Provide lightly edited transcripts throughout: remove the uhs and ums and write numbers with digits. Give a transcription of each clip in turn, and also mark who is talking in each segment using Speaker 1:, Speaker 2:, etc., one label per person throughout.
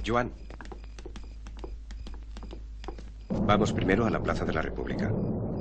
Speaker 1: Joan. Vamos primero a la Plaza de la República.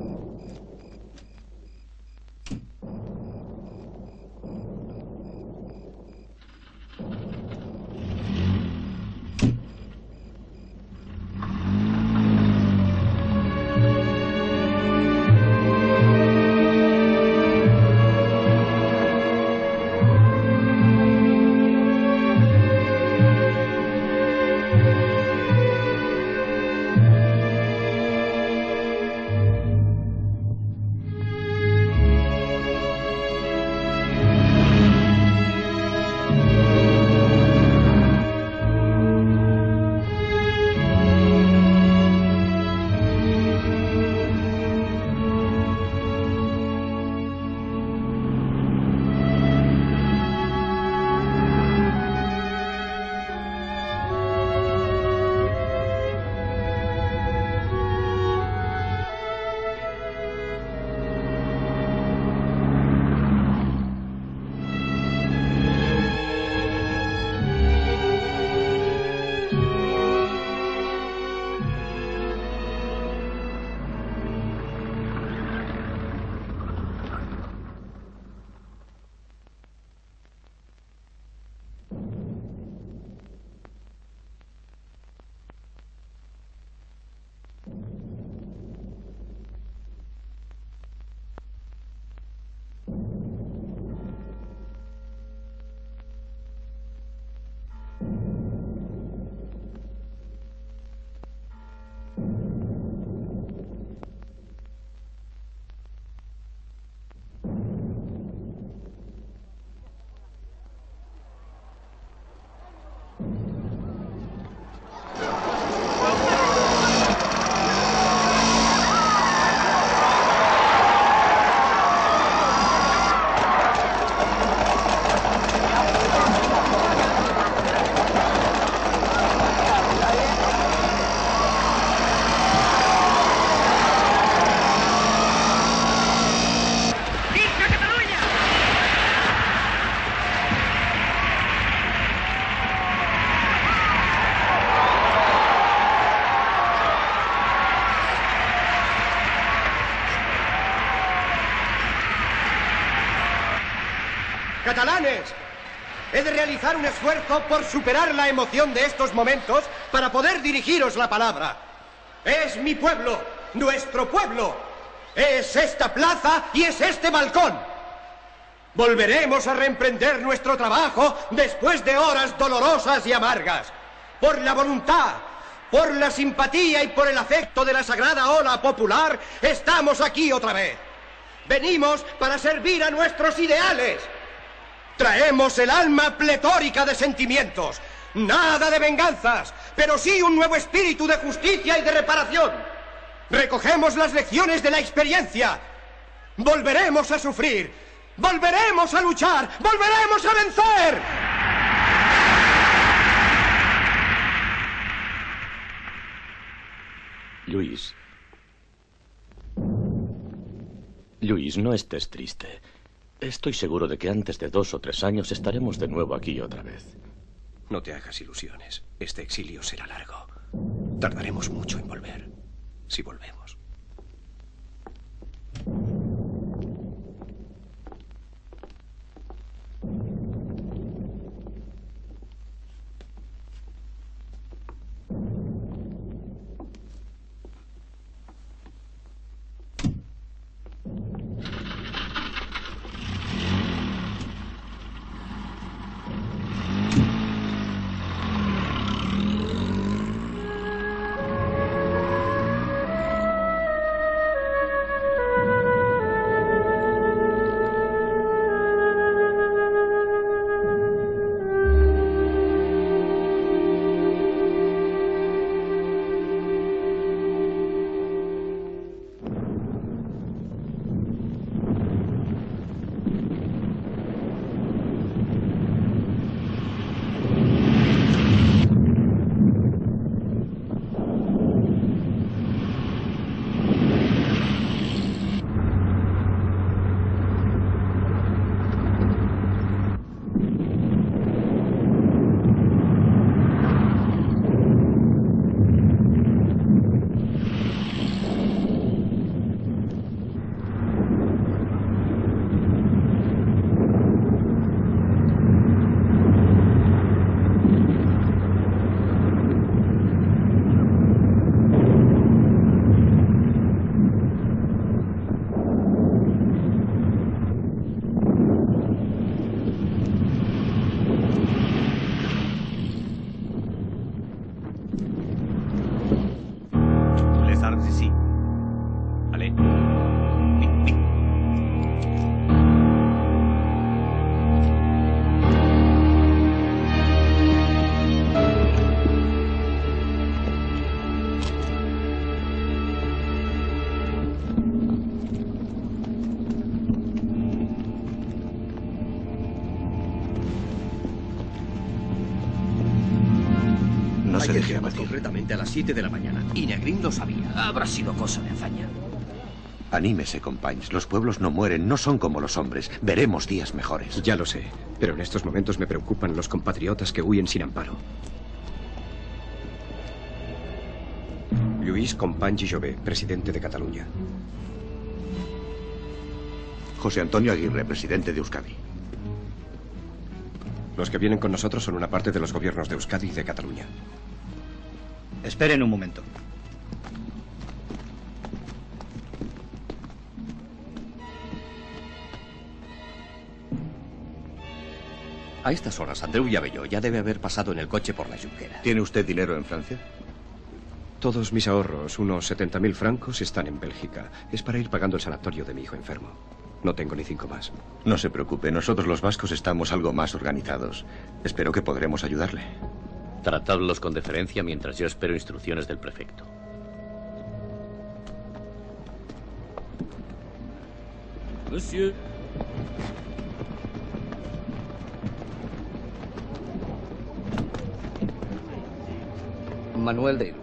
Speaker 2: Catalanes, he de realizar un esfuerzo por superar la emoción de estos momentos para poder dirigiros la palabra. Es mi pueblo, nuestro pueblo. Es esta plaza y es este balcón. Volveremos a reemprender nuestro trabajo después de horas dolorosas y amargas. Por la voluntad, por la simpatía y por el afecto de la sagrada ola popular, estamos aquí otra vez. Venimos para servir a nuestros ideales. Traemos el alma pletórica de sentimientos. Nada de venganzas, pero sí un nuevo espíritu de justicia y de reparación. Recogemos las lecciones de la experiencia. Volveremos a sufrir. Volveremos a luchar. Volveremos a vencer.
Speaker 3: Luis, no estés triste. Estoy seguro de que antes de 2 o 3 años estaremos de nuevo aquí otra vez.
Speaker 1: No te hagas ilusiones. Este exilio será largo. Tardaremos mucho en volver. Si volvemos. No se
Speaker 4: Ayer
Speaker 1: deje
Speaker 4: llegó
Speaker 1: abatir.
Speaker 4: concretamente a las 7 de la mañana. Y Negrín lo sabía. Habrá sido cosa de hazaña.
Speaker 1: Anímese, compañeros. Los pueblos no mueren, no son como los hombres. Veremos días mejores.
Speaker 2: Ya lo sé, pero en estos momentos me preocupan los compatriotas que huyen sin amparo. Lluís Companys i Jové, presidente de Cataluña.
Speaker 1: José Antonio Aguirre, presidente de Euskadi.
Speaker 2: Los que vienen con nosotros son una parte de los gobiernos de Euskadi y de Cataluña.
Speaker 5: Esperen un momento.
Speaker 4: A estas horas, Andreu Llavelló ya debe haber pasado en el coche por la Junquera.
Speaker 1: ¿Tiene usted dinero en Francia?
Speaker 2: Todos mis ahorros, unos 70.000 francos, están en Bélgica. Es para ir pagando el sanatorio de mi hijo enfermo. No tengo ni 5 más.
Speaker 1: No se preocupe, nosotros los vascos estamos algo más organizados. Espero que podremos ayudarle.
Speaker 3: Tratadlos con deferencia mientras yo espero instrucciones del prefecto.
Speaker 6: Monsieur.
Speaker 4: Manuel de Irún.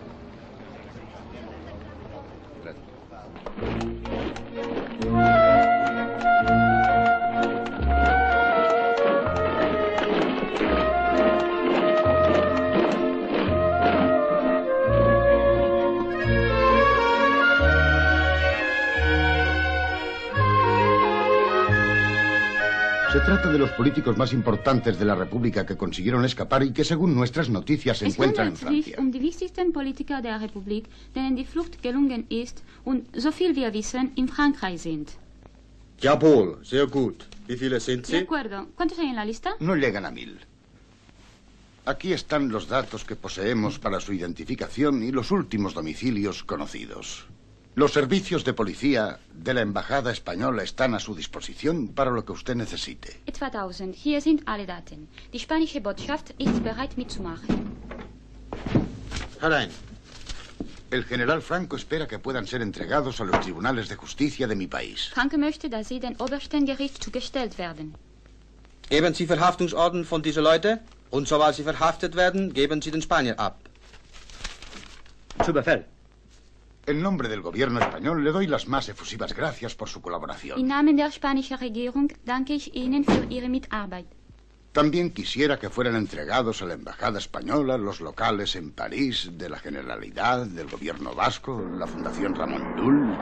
Speaker 7: Se trata de los políticos más importantes de la República que consiguieron escapar y que, según nuestras noticias, se encuentran en Francia.
Speaker 8: Die wichtigsten Politiker der Republik, denen die Flucht gelungen ist und, so viel wir wissen, in Frankreich sind.
Speaker 9: Jawohl, sehr gut. Wie viele sind
Speaker 8: De
Speaker 9: Sie?
Speaker 8: acuerdo. ¿Cuántos hay en la lista?
Speaker 7: No llegan a 1000. Aquí están los datos que poseemos para su identificación y los últimos domicilios conocidos. Los servicios de policía de la Embajada Española están a su disposición para lo que usted necesite.
Speaker 8: Etwa 1000. Hier sind alle Daten. Die spanische Botschaft ist bereit mitzumachen.
Speaker 9: Herein.
Speaker 7: El general Franco espera que puedan ser entregados a los tribunales de justicia de mi país.
Speaker 8: Franke möchte, dass sie dem obersten Gericht zugestellt werden.
Speaker 9: Geben Sie Verhaftungsorden von diesen Leuten und sobald sie verhaftet werden, geben Sie den Spanier ab.
Speaker 5: Su Befehl.
Speaker 7: En nombre del gobierno español le doy las más efusivas gracias por su colaboración.
Speaker 8: Im Namen der spanischen Regierung danke ich Ihnen für Ihre Mitarbeit.
Speaker 7: También quisiera que fueran entregados a la Embajada Española los locales en París de la Generalidad, del Gobierno Vasco, la Fundación Ramón Llull.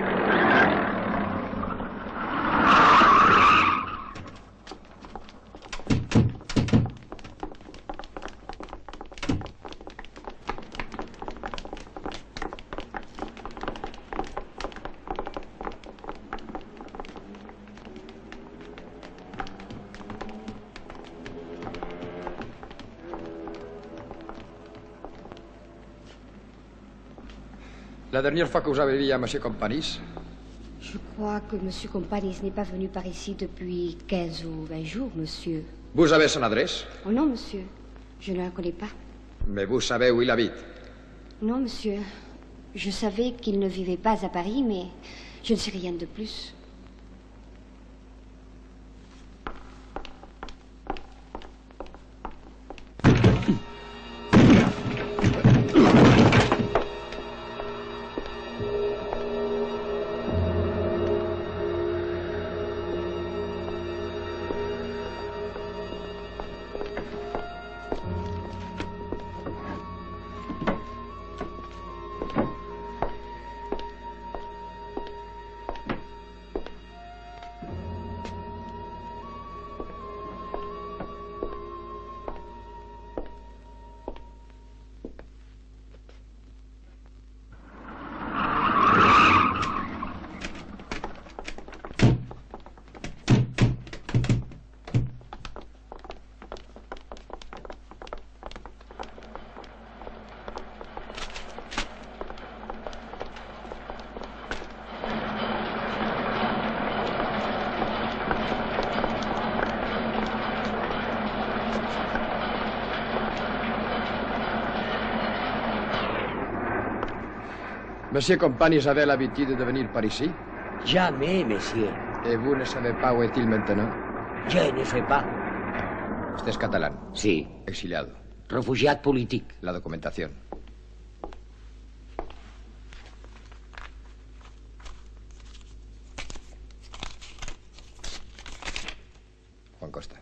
Speaker 10: La dernière fois que vous avez vu à M. Companys,
Speaker 11: Je crois que M. Companys n'est pas venu par ici depuis 15 ou 20 jours, monsieur.
Speaker 10: vous avez son adresse,
Speaker 11: Oh non, monsieur. Je ne la connais pas.
Speaker 10: mais vous savez où il habite.
Speaker 11: Non, monsieur. Je savais qu'il ne vivait pas à Paris, mais je ne sais rien de plus.
Speaker 10: Monsieur Companys avait l'habitude de venir par ici,
Speaker 6: Jamais, monsieur.
Speaker 10: et vous ne savez pas où est-il maintenant.
Speaker 6: Je ne sais pas.
Speaker 10: Usted es catalán,
Speaker 6: Sí.
Speaker 10: exiliado.
Speaker 6: Refugiat polític.
Speaker 10: La documentación. Juan Costa.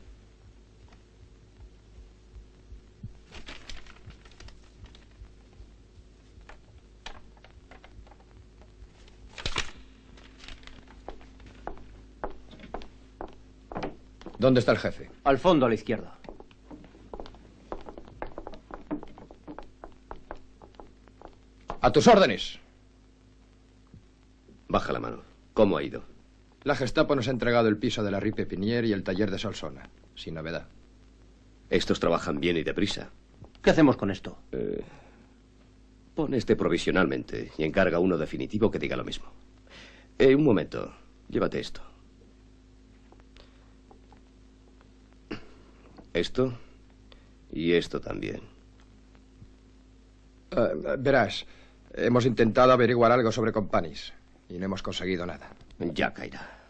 Speaker 10: ¿Dónde está el jefe?
Speaker 6: Al fondo, a la izquierda.
Speaker 10: ¡A tus órdenes!
Speaker 4: Baja la mano. ¿Cómo ha ido?
Speaker 10: La Gestapo nos ha entregado el piso de la Rue Pépinière y el taller de Solsona. Sin novedad.
Speaker 4: Estos trabajan bien y deprisa.
Speaker 6: ¿Qué hacemos con esto?
Speaker 4: Pon este provisionalmente y encarga uno definitivo que diga lo mismo. Un momento. Llévate esto. Esto y esto también.
Speaker 10: Verás, hemos intentado averiguar algo sobre Companys y no hemos conseguido nada.
Speaker 4: Ya caerá.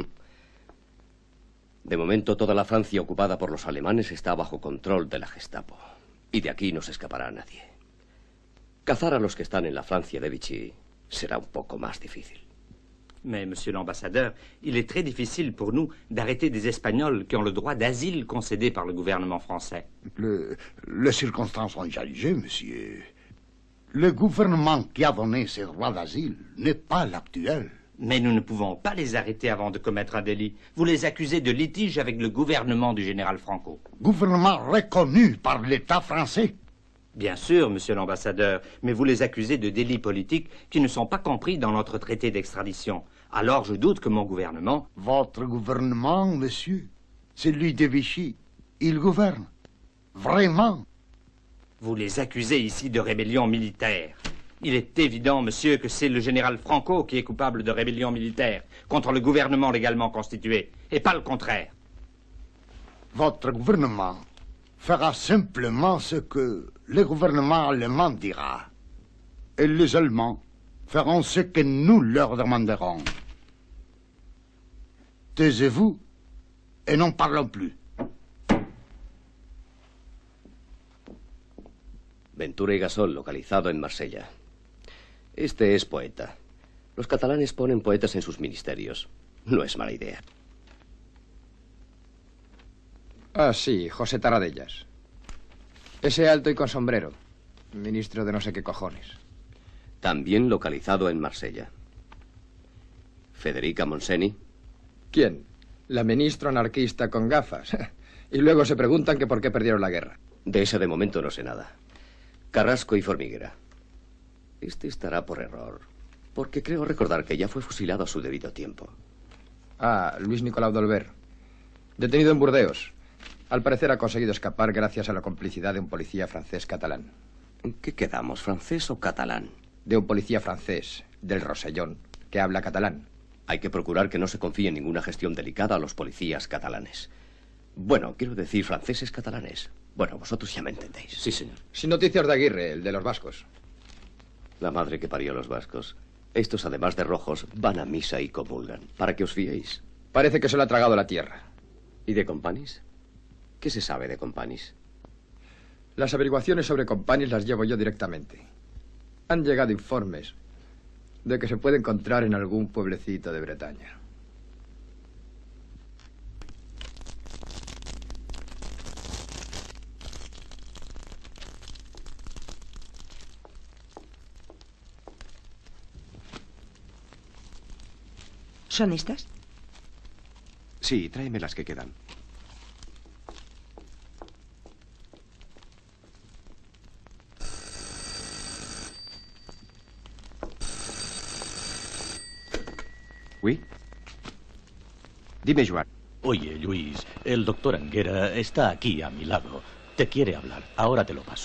Speaker 4: De momento, toda la Francia ocupada por los alemanes está bajo control de la Gestapo. Y de aquí no se escapará nadie. Cazar a los que están en la Francia de Vichy será un poco más difícil.
Speaker 12: Mais, monsieur l'ambassadeur, il est très difficile pour nous d'arrêter des Espagnols qui ont le droit d'asile concédé par le gouvernement français.
Speaker 7: Les circonstances ont changé, monsieur. Le gouvernement qui a donné ces droits d'asile n'est pas l'actuel.
Speaker 12: Mais nous ne pouvons pas les arrêter avant de commettre un délit. Vous les accusez de litige avec le gouvernement du général Franco.
Speaker 7: Gouvernement reconnu par l'État français.
Speaker 12: Bien sûr, monsieur l'ambassadeur, mais vous les accusez de délits politiques qui ne sont pas compris dans notre traité d'extradition. Alors je doute que mon gouvernement...
Speaker 7: Votre gouvernement, monsieur, celui de Vichy, il gouverne. Vraiment.
Speaker 12: Vous les accusez ici de rébellion militaire. Il est évident, monsieur, que c'est le général Franco qui est coupable de rébellion militaire contre le gouvernement légalement constitué, et pas le contraire.
Speaker 7: Votre gouvernement fera simplement ce que le gouvernement allemand dira. Et les Allemands feront ce que nous leur demanderons. Taisez-vous et n'en parlons plus.
Speaker 4: Ventura y Gasol, localizado en Marsella. Este es poeta. Los catalanes ponen poetas en sus ministerios. No es mala idea.
Speaker 10: Ah, sí, José Taradellas. Ese alto y con sombrero. Ministro de no sé qué cojones.
Speaker 4: También localizado en Marsella. Federica Monseni.
Speaker 10: ¿Quién? La ministra anarquista con gafas. Y luego se preguntan que por qué perdieron la guerra.
Speaker 4: De ese de momento no sé nada. Carrasco y Formiguera. Este estará por error, porque creo recordar que ya fue fusilado a su debido tiempo.
Speaker 10: Ah, Luis Nicolau d'Olver. Detenido en Burdeos. Al parecer ha conseguido escapar gracias a la complicidad de un policía francés catalán.
Speaker 4: ¿En qué quedamos, francés o catalán?
Speaker 10: De un policía francés, del Rosellón, que habla catalán.
Speaker 4: Hay que procurar que no se confíe en ninguna gestión delicada a los policías catalanes. Bueno, quiero decir franceses catalanes. Bueno, vosotros ya me entendéis.
Speaker 3: Sí, señor.
Speaker 10: Sin noticias de Aguirre, el de los vascos.
Speaker 4: La madre que parió a los vascos. Estos, además de rojos, van a misa y comulgan. ¿Para que os fiéis?
Speaker 10: Parece que se lo ha tragado la tierra.
Speaker 4: ¿Y de Companys? ¿Qué se sabe de Companys?
Speaker 10: Las averiguaciones sobre Companys las llevo yo directamente. Han llegado informes de que se puede encontrar en algún pueblecito de Bretaña.
Speaker 13: ¿Son estas?
Speaker 1: Sí, tráeme las que quedan. ¿Oui? Dime, Joan.
Speaker 3: Oye, Luis, el doctor Anguera está aquí a mi lado. Te quiere hablar. Ahora te lo paso.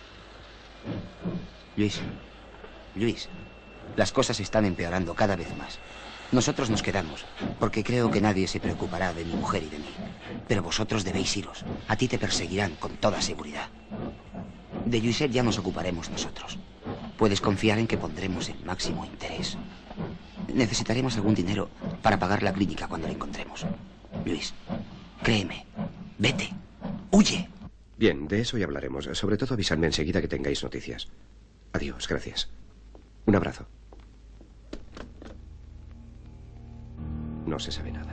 Speaker 14: Luis, las cosas están empeorando cada vez más. Nosotros nos quedamos, porque creo que nadie se preocupará de mi mujer y de mí. Pero vosotros debéis iros. A ti te perseguirán con toda seguridad. De Lluïset ya nos ocuparemos nosotros. Puedes confiar en que pondremos el máximo interés. Necesitaremos algún dinero para pagar la clínica cuando la encontremos. Luis, créeme. Vete. Huye.
Speaker 1: Bien, de eso ya hablaremos. Sobre todo avisadme enseguida que tengáis noticias. Adiós, gracias. Un abrazo. No se sabe nada.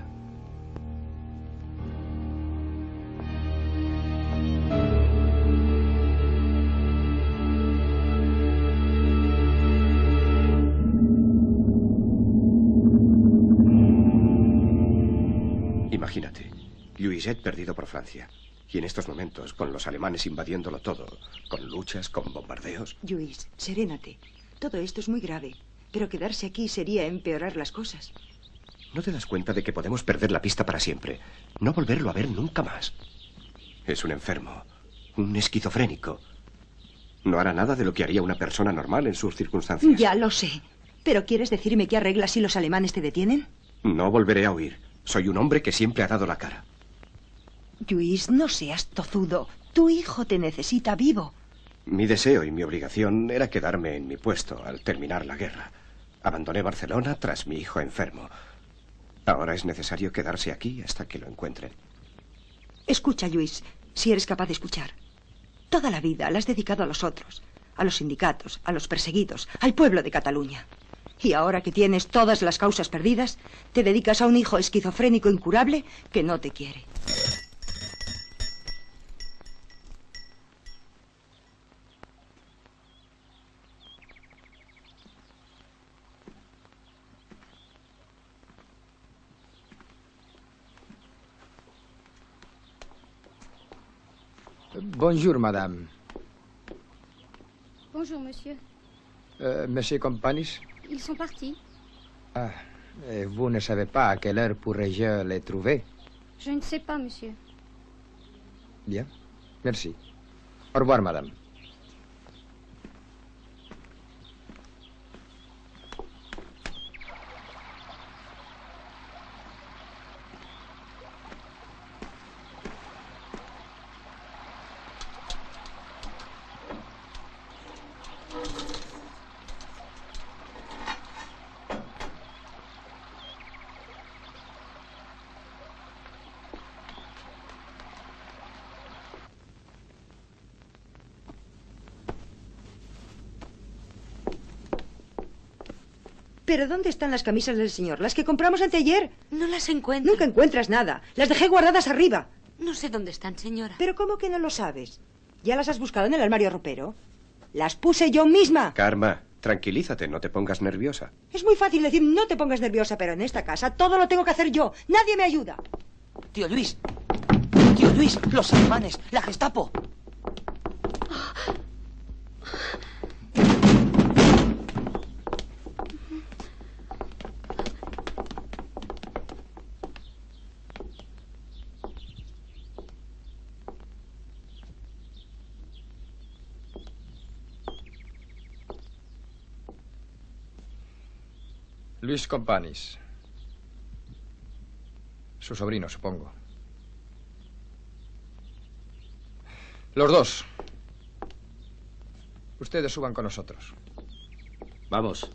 Speaker 1: Imagínate, Louiset perdido por Francia. Y en estos momentos, con los alemanes invadiéndolo todo, con luchas, con bombardeos...
Speaker 13: Lluís, serénate. Todo esto es muy grave. Pero quedarse aquí sería empeorar las cosas.
Speaker 1: ¿No te das cuenta de que podemos perder la pista para siempre? No volverlo a ver nunca más. Es un enfermo, un esquizofrénico. No hará nada de lo que haría una persona normal en sus circunstancias.
Speaker 13: Ya lo sé. ¿Pero quieres decirme qué arreglas si los alemanes te detienen?
Speaker 1: No volveré a huir. Soy un hombre que siempre ha dado la cara.
Speaker 13: Lluís, no seas tozudo. Tu hijo te necesita vivo.
Speaker 1: Mi deseo y mi obligación era quedarme en mi puesto al terminar la guerra. Abandoné Barcelona tras mi hijo enfermo. Ahora es necesario quedarse aquí hasta que lo encuentren.
Speaker 13: Escucha, Lluís, si eres capaz de escuchar. Toda la vida la has dedicado a los otros, a los sindicatos, a los perseguidos, al pueblo de Cataluña. Y ahora que tienes todas las causas perdidas, te dedicas a un hijo esquizofrénico incurable que no te quiere.
Speaker 10: Bonjour, madame.
Speaker 15: Bonjour, monsieur.
Speaker 10: Monsieur Companys?
Speaker 15: Ils sont partis.
Speaker 10: Ah, et vous ne savez pas à quelle heure pourrais-je les trouver?
Speaker 15: Je ne sais pas, monsieur.
Speaker 10: Bien, merci. Au revoir, madame.
Speaker 13: ¿Pero dónde están las camisas del señor? Las que compramos anteayer.
Speaker 16: No las encuentro.
Speaker 13: Nunca encuentras nada. Las dejé guardadas arriba.
Speaker 16: No sé dónde están, señora.
Speaker 13: ¿Pero cómo que no lo sabes? ¿Ya las has buscado en el armario ropero? Las puse yo misma.
Speaker 1: Karma, tranquilízate, no te pongas nerviosa.
Speaker 13: Es muy fácil decir no te pongas nerviosa, pero en esta casa todo lo tengo que hacer yo. Nadie me ayuda.
Speaker 14: Tío Luis. Tío Luis, los alemanes, la Gestapo.
Speaker 10: Luis Companys. Su sobrino, supongo. Los dos. Ustedes suban con nosotros.
Speaker 4: Vamos.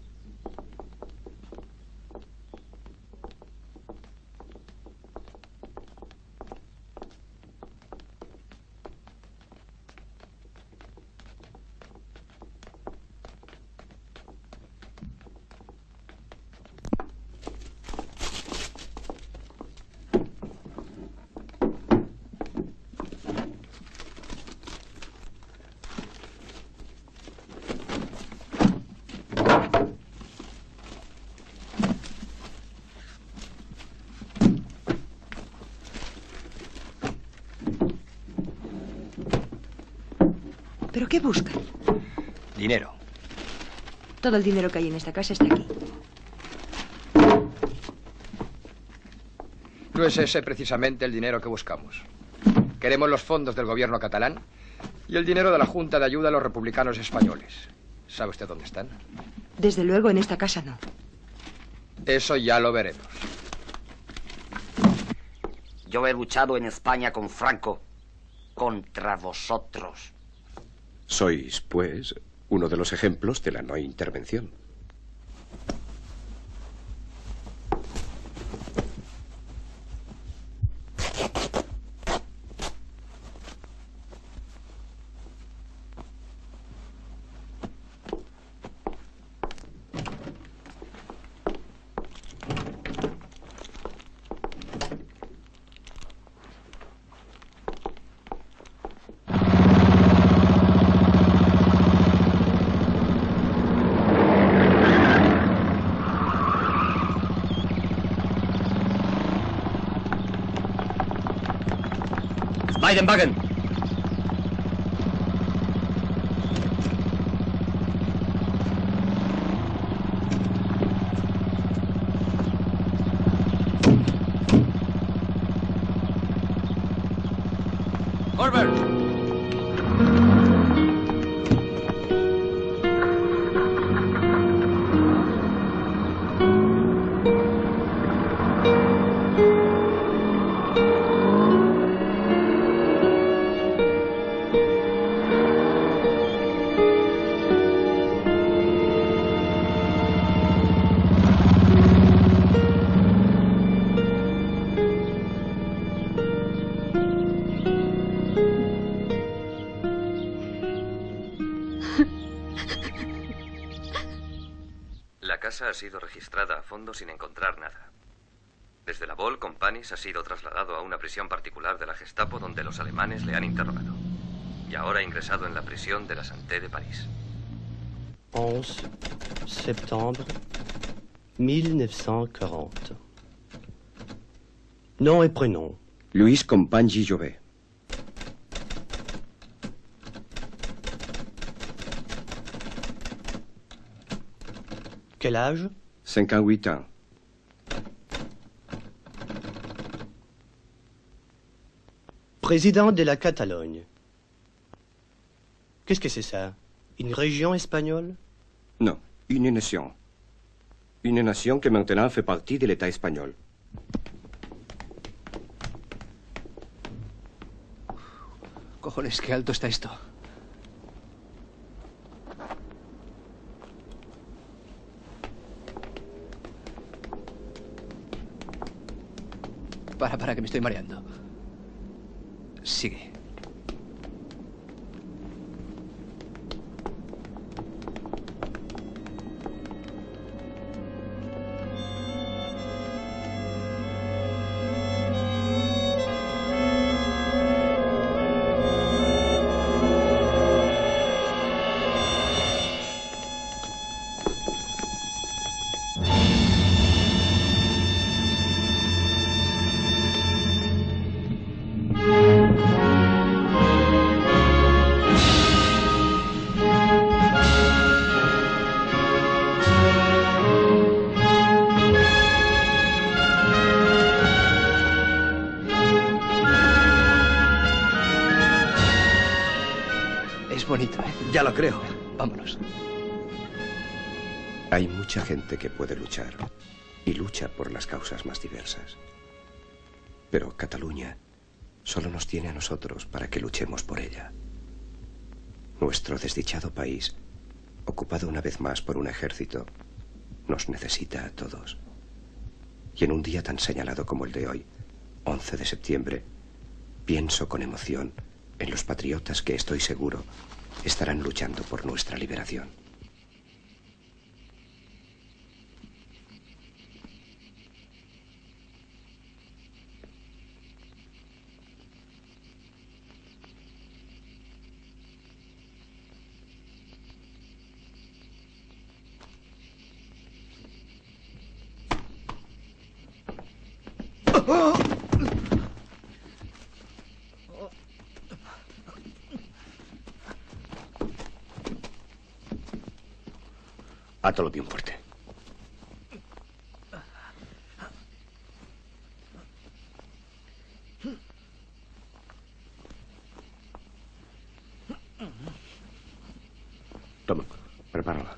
Speaker 13: ¿Pero qué buscan?
Speaker 5: Dinero.
Speaker 13: Todo el dinero que hay en esta casa está aquí.
Speaker 10: No es ese precisamente el dinero que buscamos. Queremos los fondos del gobierno catalán y el dinero de la Junta de Ayuda a los Republicanos Españoles. ¿Sabe usted dónde están?
Speaker 13: Desde luego en esta casa no.
Speaker 10: Eso ya lo veremos.
Speaker 14: Yo he luchado en España con Franco contra vosotros.
Speaker 1: Sois, pues, uno de los ejemplos de la no intervención.
Speaker 17: Weidenwagen.
Speaker 18: Forward.
Speaker 19: La casa ha sido registrada a fondo sin encontrar nada. Desde la Ball, Companys ha sido trasladado a una prisión particular de la Gestapo donde los alemanes le han interrogado. Y ahora ha ingresado en la prisión de la Santé de París.
Speaker 20: 11 septembre 1940. Nom et prénom.
Speaker 1: Luis Companys Jovet.
Speaker 20: Quel âge?
Speaker 1: 58 ans.
Speaker 20: Président de la Catalogne. Qu'est-ce que c'est ça? Une région espagnole?
Speaker 1: Non, une nation. Une nation que maintenant fait partie de l'État espagnol.
Speaker 6: Cojones, qué alto está esto. Para, que me estoy mareando. Sigue. Es bonito, ¿eh?
Speaker 2: Ya lo creo.
Speaker 6: Vámonos.
Speaker 1: Hay mucha gente que puede luchar y lucha por las causas más diversas. Pero Cataluña solo nos tiene a nosotros para que luchemos por ella. Nuestro desdichado país, ocupado una vez más por un ejército, nos necesita a todos. Y en un día tan señalado como el de hoy, 11 de septiembre, pienso con emoción en los patriotas que, estoy seguro, estarán luchando por nuestra liberación. Átalo bien fuerte. Toma, prepárala.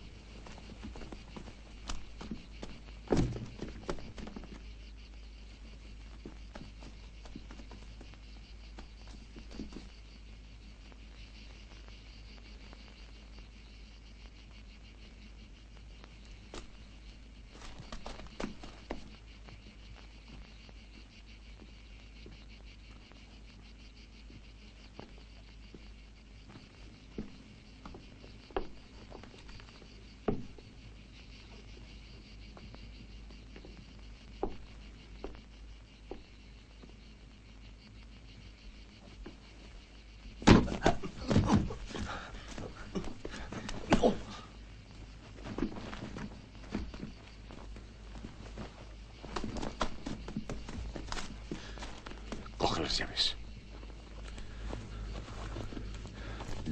Speaker 1: Coge las llaves.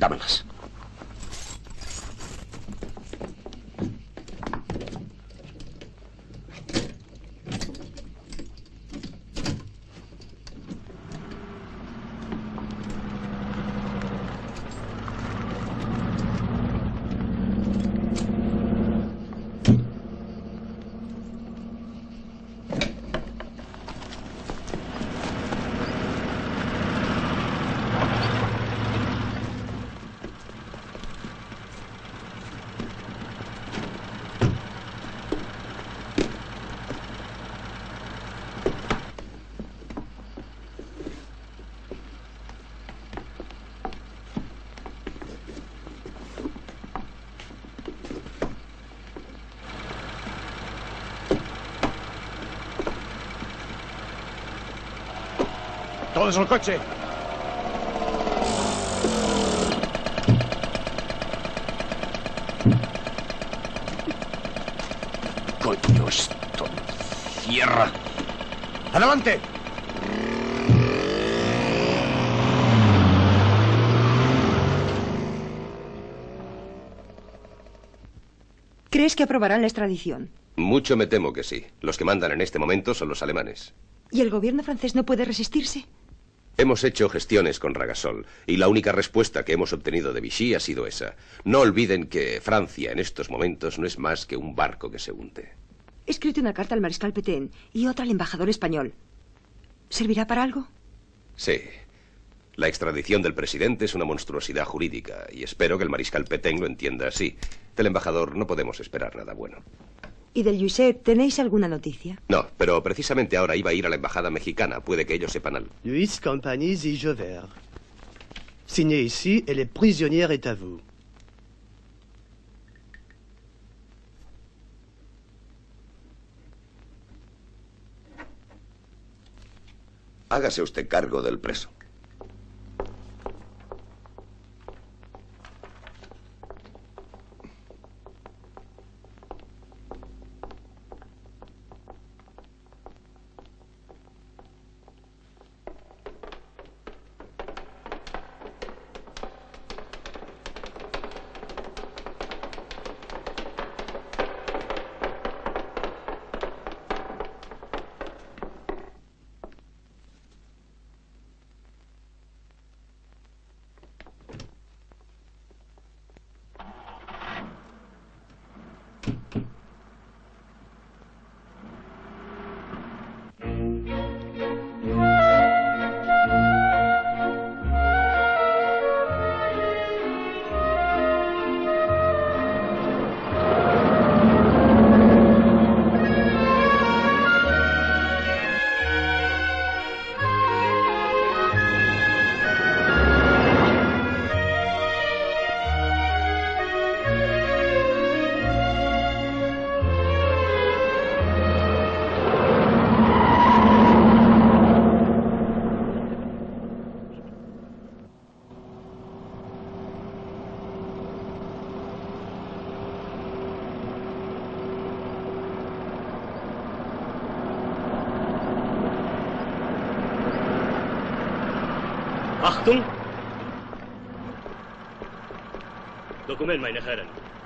Speaker 4: Dámelas.
Speaker 2: ¡Todos al coche!
Speaker 1: Coño, esto... ¡Cierra!
Speaker 2: ¡Adelante!
Speaker 13: ¿Crees que aprobarán la extradición?
Speaker 1: Mucho me temo que sí. Los que mandan en este momento son los alemanes.
Speaker 13: ¿Y el gobierno francés no puede resistirse?
Speaker 1: Hemos hecho gestiones con Ragasol y la única respuesta que hemos obtenido de Vichy ha sido esa. No olviden que Francia en estos momentos no es más que un barco que se hunde.
Speaker 13: He escrito una carta al mariscal Pétain y otra al embajador español. ¿Servirá para algo?
Speaker 1: Sí. La extradición del presidente es una monstruosidad jurídica y espero que el mariscal Pétain lo entienda así. Del embajador no podemos esperar nada bueno.
Speaker 13: ¿Y del Lluiset tenéis alguna noticia?
Speaker 1: No, pero precisamente ahora iba a ir a la embajada mexicana. Puede que ellos sepan algo.
Speaker 20: Luis, Campanis y Jover. Signé ici et le prisonnier est à vous.
Speaker 1: Hágase usted cargo del preso.
Speaker 20: Achtung! Dokument, meine Herren.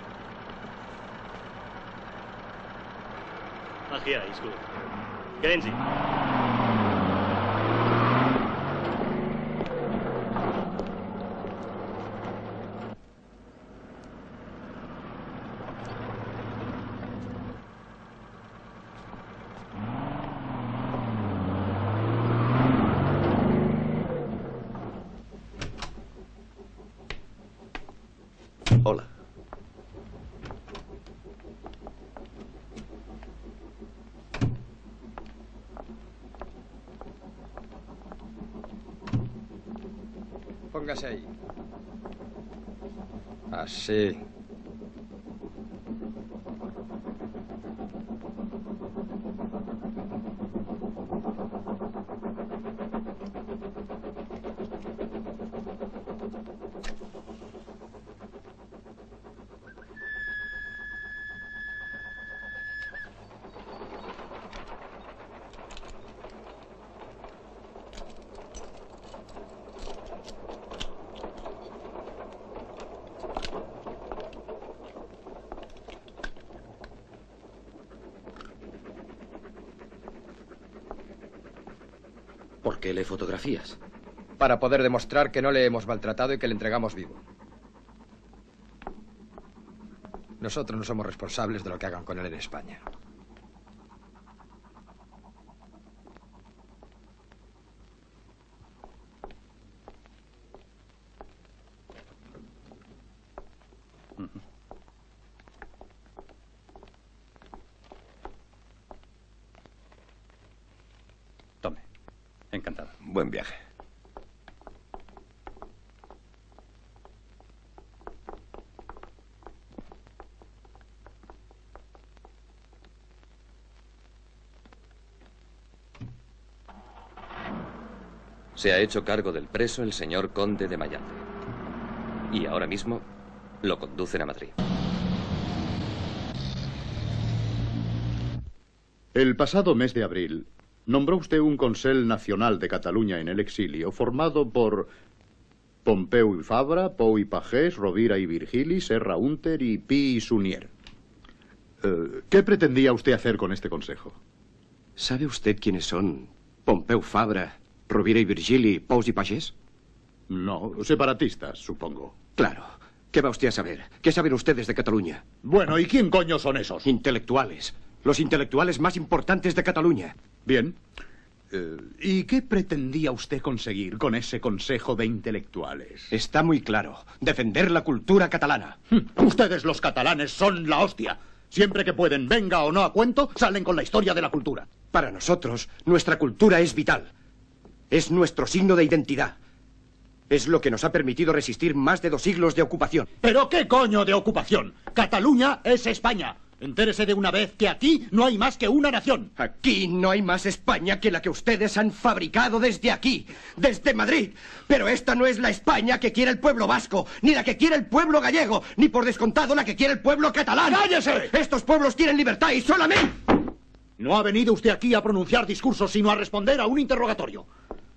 Speaker 20: Ach ja, ist gut. Gehen Sie.
Speaker 1: Hola.
Speaker 10: Póngase ahí. Así.
Speaker 3: ¿Por qué lee fotografías?
Speaker 10: Para poder demostrar que no le hemos maltratado y que le entregamos vivo. Nosotros no somos responsables de lo que hagan con él en España.
Speaker 5: Tome. Encantado.
Speaker 1: Buen viaje.
Speaker 19: Se ha hecho cargo del preso el señor conde de Mayalde. Y ahora mismo lo conducen a Madrid.
Speaker 17: El pasado mes de abril, nombró usted un Consell Nacional de Cataluña en el exilio, formado por Pompeu y Fabra, Pou y Pagés, Rovira y Virgili, Serra Hunter y Pi y Sunier. ¿Qué pretendía usted hacer con este consejo?
Speaker 1: ¿Sabe usted quiénes son Pompeu Fabra, Rovira y Virgili, Pous y Pagés?
Speaker 17: No, separatistas, supongo.
Speaker 1: Claro. ¿Qué va usted a saber? ¿Qué saben ustedes de Cataluña?
Speaker 17: Bueno, ¿y quién coño son esos?
Speaker 1: Intelectuales. Los intelectuales más importantes de Cataluña.
Speaker 17: Bien. ¿Y qué pretendía usted conseguir con ese consejo de intelectuales?
Speaker 1: Está muy claro. Defender la cultura catalana.
Speaker 17: Ustedes los catalanes son la hostia. Siempre que pueden, venga o no a cuento, salen con la historia de la cultura.
Speaker 1: Para nosotros, nuestra cultura es vital. Es nuestro signo de identidad. Es lo que nos ha permitido resistir más de 2 siglos de ocupación.
Speaker 17: ¿Pero qué coño de ocupación? Cataluña es España. Entérese de una vez que aquí no hay más que una nación.
Speaker 1: Aquí no hay más España que la que ustedes han fabricado desde aquí, desde Madrid. Pero esta no es la España que quiere el pueblo vasco, ni la que quiere el pueblo gallego, ni por descontado la que quiere el pueblo catalán.
Speaker 17: ¡Cállese!
Speaker 1: Estos pueblos quieren libertad y solamente...
Speaker 17: No ha venido usted aquí a pronunciar discursos, sino a responder a un interrogatorio.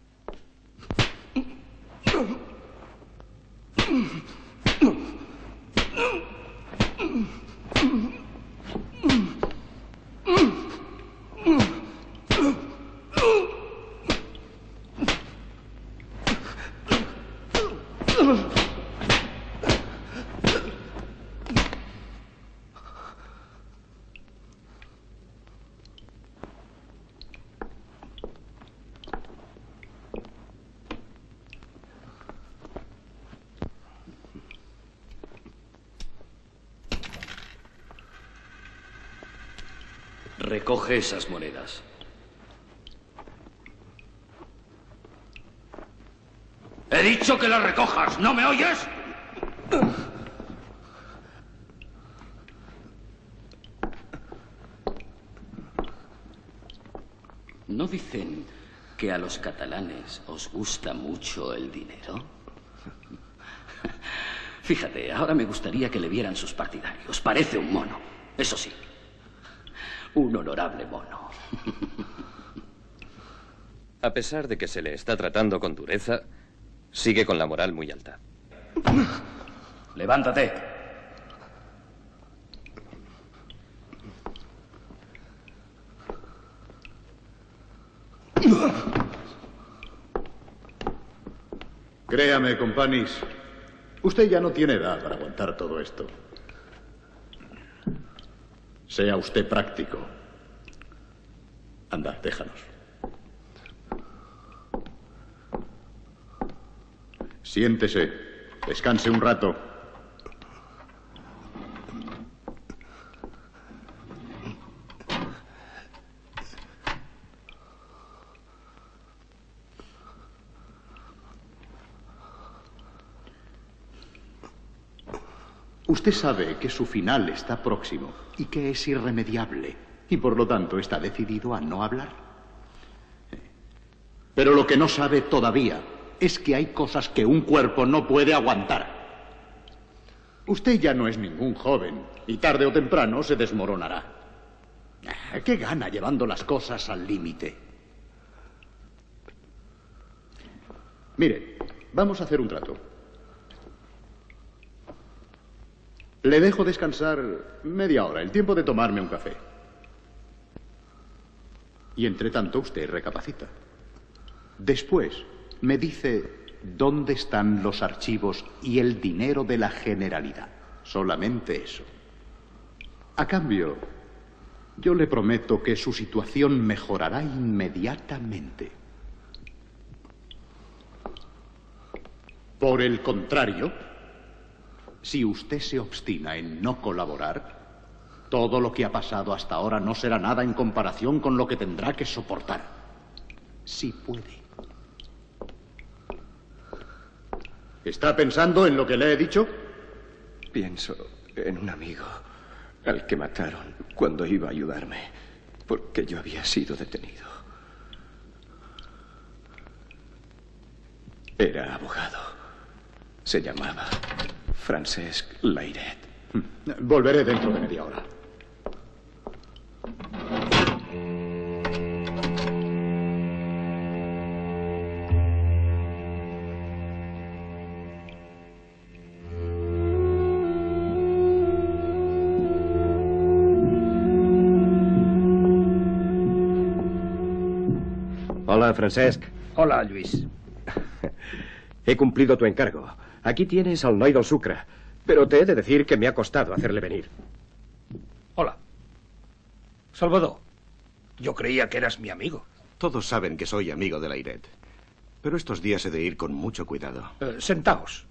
Speaker 3: Recoge esas monedas. ¡He dicho que las recojas! ¿No me oyes? ¿No dicen que a los catalanes os gusta mucho el dinero? Fíjate, ahora me gustaría que le vieran sus partidarios. Parece un mono, eso sí. Un honorable mono.
Speaker 19: A pesar de que se le está tratando con dureza, sigue con la moral muy alta.
Speaker 3: Levántate.
Speaker 17: Créame, compañís, usted ya no tiene edad para aguantar todo esto. Sea usted práctico. Anda, déjanos. Siéntese. Descanse un rato. Usted sabe que su final está próximo y que es irremediable y por lo tanto está decidido a no hablar. Pero lo que no sabe todavía es que hay cosas que un cuerpo no puede aguantar. Usted ya no es ningún joven y tarde o temprano se desmoronará. ¿Qué gana llevando las cosas al límite? Mire, vamos a hacer un trato. Le dejo descansar media hora, el tiempo de tomarme un café. Y entre tanto usted recapacita. Después, me dice dónde están los archivos y el dinero de la Generalidad. Solamente eso. A cambio, yo le prometo que su situación mejorará inmediatamente. Por el contrario, si usted se obstina en no colaborar, todo lo que ha pasado hasta ahora no será nada en comparación con lo que tendrá que soportar. Si puede. ¿Está pensando en lo que le he dicho?
Speaker 1: Pienso en un amigo al que mataron cuando iba a ayudarme, porque yo había sido detenido. Era abogado. Se llamaba Francesc Layret.
Speaker 17: Volveré dentro de media hora.
Speaker 1: Hola, Francesc.
Speaker 2: Hola, Luis.
Speaker 1: He cumplido tu encargo. Aquí tienes al noi del sucre, pero te he de decir que me ha costado hacerle venir.
Speaker 2: Hola. Salvador, yo creía que eras mi amigo.
Speaker 21: Todos saben que soy amigo de Layret, pero estos días he de ir con mucho cuidado.
Speaker 2: Sentaos.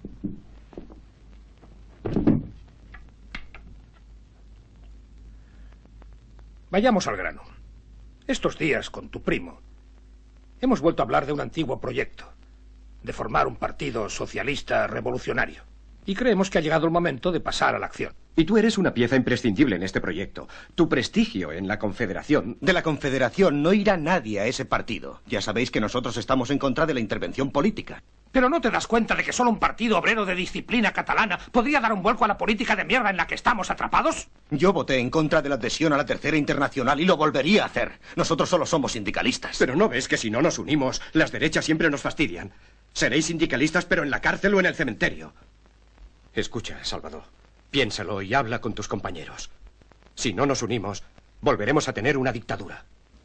Speaker 2: Vayamos al grano. Estos días, con tu primo, hemos vuelto a hablar de un antiguo proyecto, de formar un partido socialista revolucionario. Y creemos que ha llegado el momento de pasar a la acción.
Speaker 1: Y tú eres una pieza imprescindible en este proyecto. Tu prestigio en la Confederación...
Speaker 21: De la Confederación no irá nadie a ese partido. Ya sabéis que nosotros estamos en contra de la intervención política.
Speaker 2: ¿Pero no te das cuenta de que solo un partido obrero de disciplina catalana podría dar un vuelco a la política de mierda en la que estamos atrapados?
Speaker 21: Yo voté en contra de la adhesión a la Tercera Internacional y lo volvería a hacer. Nosotros solo somos sindicalistas.
Speaker 1: Pero ¿no ves que si no nos unimos, las derechas siempre nos fastidian? Seréis sindicalistas, pero en la cárcel o en el cementerio. Escucha, Salvador. Piénsalo y habla con tus compañeros. Si no nos unimos, volveremos a tener una dictadura.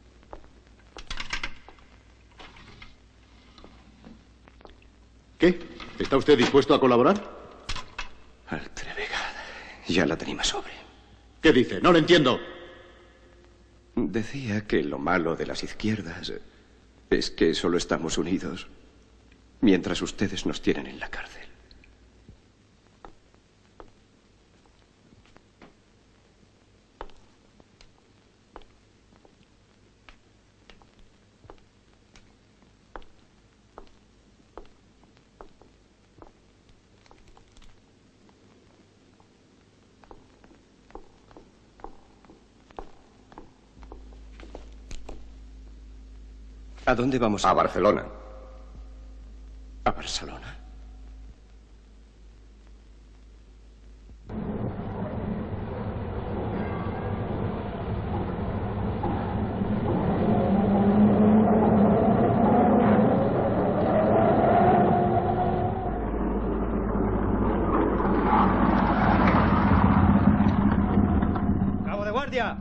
Speaker 17: ¿Qué? ¿Está usted dispuesto a colaborar?
Speaker 1: Altre vegada. Ya la tenim a sobre.
Speaker 17: ¿Qué dice? No lo entiendo.
Speaker 1: Decía que lo malo de las izquierdas es que solo estamos unidos mientras ustedes nos tienen en la cárcel. ¿A dónde vamos?
Speaker 21: A Barcelona.
Speaker 1: ¿A Barcelona?
Speaker 2: ¡Cabo de guardia!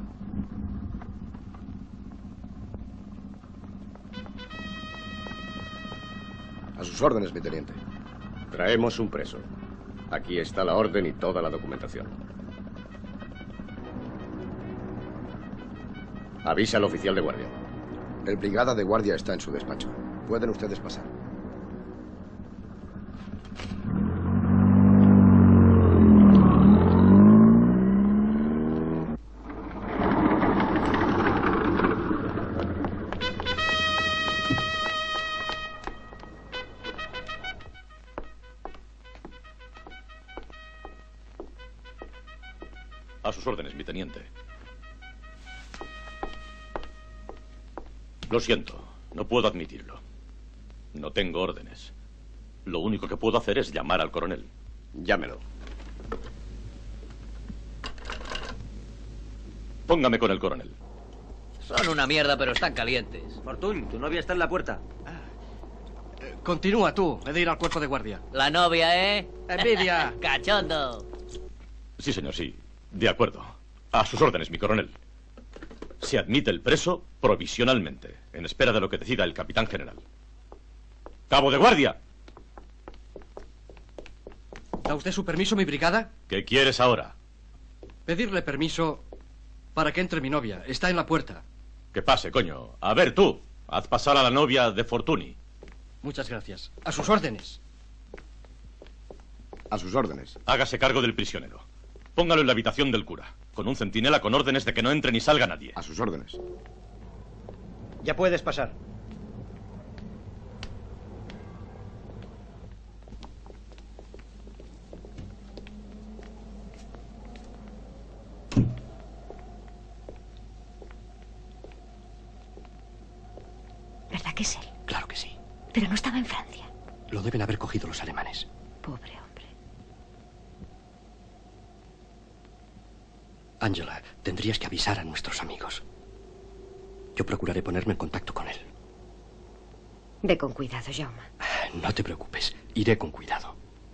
Speaker 21: A sus órdenes, mi teniente.
Speaker 4: Traemos un preso. Aquí está la orden y toda la documentación. Avisa al oficial de guardia.
Speaker 21: El brigada de guardia está en su despacho. Pueden ustedes pasar.
Speaker 22: A sus órdenes, mi teniente. Lo siento, no puedo admitirlo. No tengo órdenes. Lo único que puedo hacer es llamar al coronel.
Speaker 4: Llámelo.
Speaker 22: Póngame con el coronel.
Speaker 23: Son una mierda, pero están calientes.
Speaker 24: Fortun, tu novia está en la puerta.
Speaker 23: Continúa tú, he de ir al cuerpo de guardia. La novia, ¿eh?
Speaker 24: Envidia.
Speaker 23: Cachondo.
Speaker 22: Sí, señor, sí. De acuerdo. A sus órdenes, mi coronel. Se admite el preso provisionalmente, en espera de lo que decida el capitán general. ¡Cabo de guardia!
Speaker 8: ¿Da usted su permiso, mi brigada?
Speaker 22: ¿Qué quieres ahora?
Speaker 8: Pedirle permiso para que entre mi novia. Está en la puerta.
Speaker 22: Que pase, coño. A ver, tú. Haz pasar a la novia de Fortuny.
Speaker 8: Muchas gracias. A sus órdenes.
Speaker 1: A sus órdenes.
Speaker 22: Hágase cargo del prisionero. Póngalo en la habitación del cura, con un centinela con órdenes de que no entre ni salga nadie.
Speaker 1: A sus órdenes.
Speaker 24: Ya puedes pasar.
Speaker 9: ¿Verdad que es él?
Speaker 6: Claro que sí.
Speaker 9: Pero no estaba en Francia.
Speaker 6: Lo deben haber cogido los alemanes.
Speaker 9: Pobre hombre.
Speaker 6: Angela, tendrías que avisar a nuestros amigos. Yo procuraré ponerme en contacto con él.
Speaker 9: Ve con cuidado, Jaume.
Speaker 6: No te preocupes. Iré con cuidado.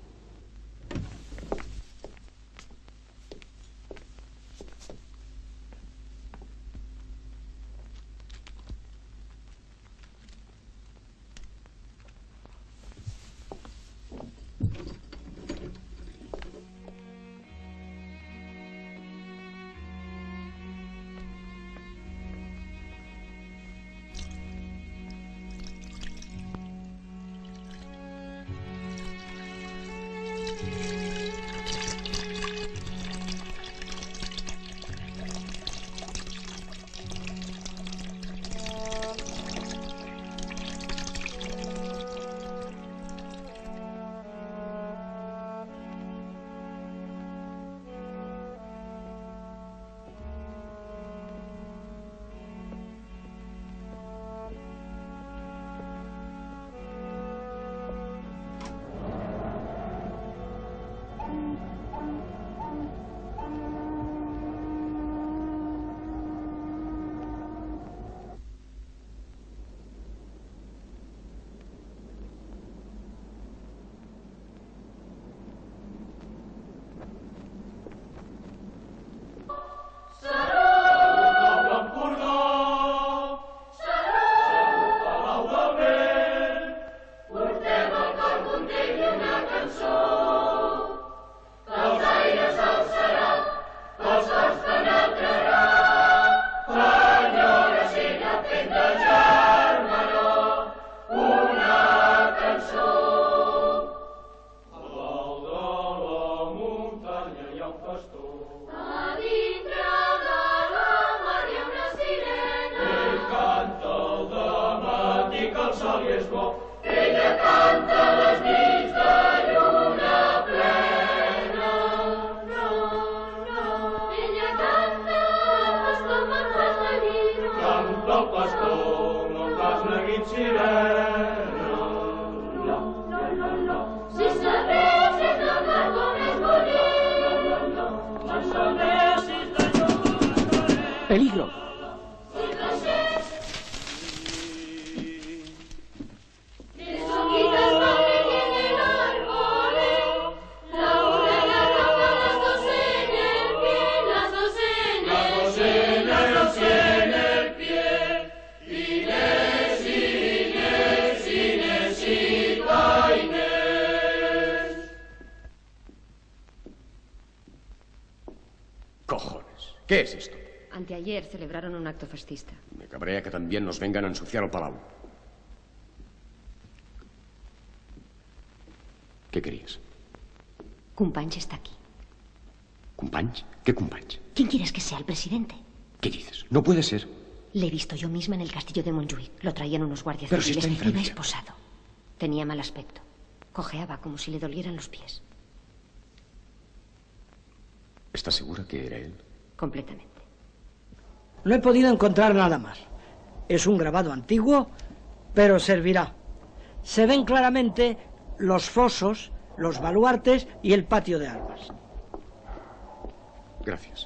Speaker 6: ¡Peligro!
Speaker 1: Cojones. ¿Qué es esto?
Speaker 9: Anteayer celebraron un acto fascista.
Speaker 1: Me cabrea que también nos vengan a ensuciar el palau. ¿Qué querías?
Speaker 9: Companys está aquí.
Speaker 1: ¿Companys? ¿Qué companys?
Speaker 9: ¿Quién quieres que sea el presidente?
Speaker 1: ¿Qué dices? No puede ser.
Speaker 9: Le he visto yo misma en el castillo de Montjuic. Lo traían unos guardias
Speaker 1: Pero si
Speaker 9: civiles.
Speaker 1: está en
Speaker 9: Iba
Speaker 1: Francia.
Speaker 9: esposado. Tenía mal aspecto. Cojeaba como si le dolieran los pies.
Speaker 1: ¿Estás segura que era él?
Speaker 9: Completamente.
Speaker 11: No he podido encontrar nada más. Es un grabado antiguo, pero servirá. Se ven claramente los fosos, los baluartes y el patio de armas.
Speaker 1: Gracias.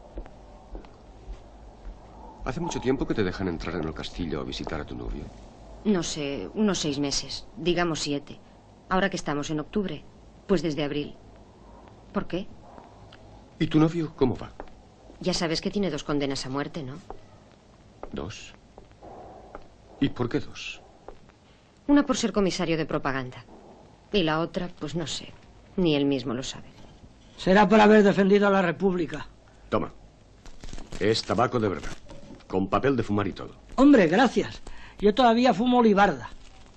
Speaker 1: ¿Hace mucho tiempo que te dejan entrar en el castillo a visitar a tu novio?
Speaker 9: No sé, unos 6 meses, digamos 7. Ahora que estamos en octubre, pues desde abril. ¿Por qué?
Speaker 1: ¿Y tu novio cómo va?
Speaker 9: Ya sabes que tiene 2 condenas a muerte, ¿no?
Speaker 1: 2. ¿Y por qué 2?
Speaker 9: Una por ser comisario de propaganda. Y la otra, pues no sé. Ni él mismo lo sabe.
Speaker 11: Será por haber defendido a la República.
Speaker 1: Toma. Es tabaco de verdad. Con papel de fumar y todo.
Speaker 11: Hombre, gracias. Yo todavía fumo olivarda.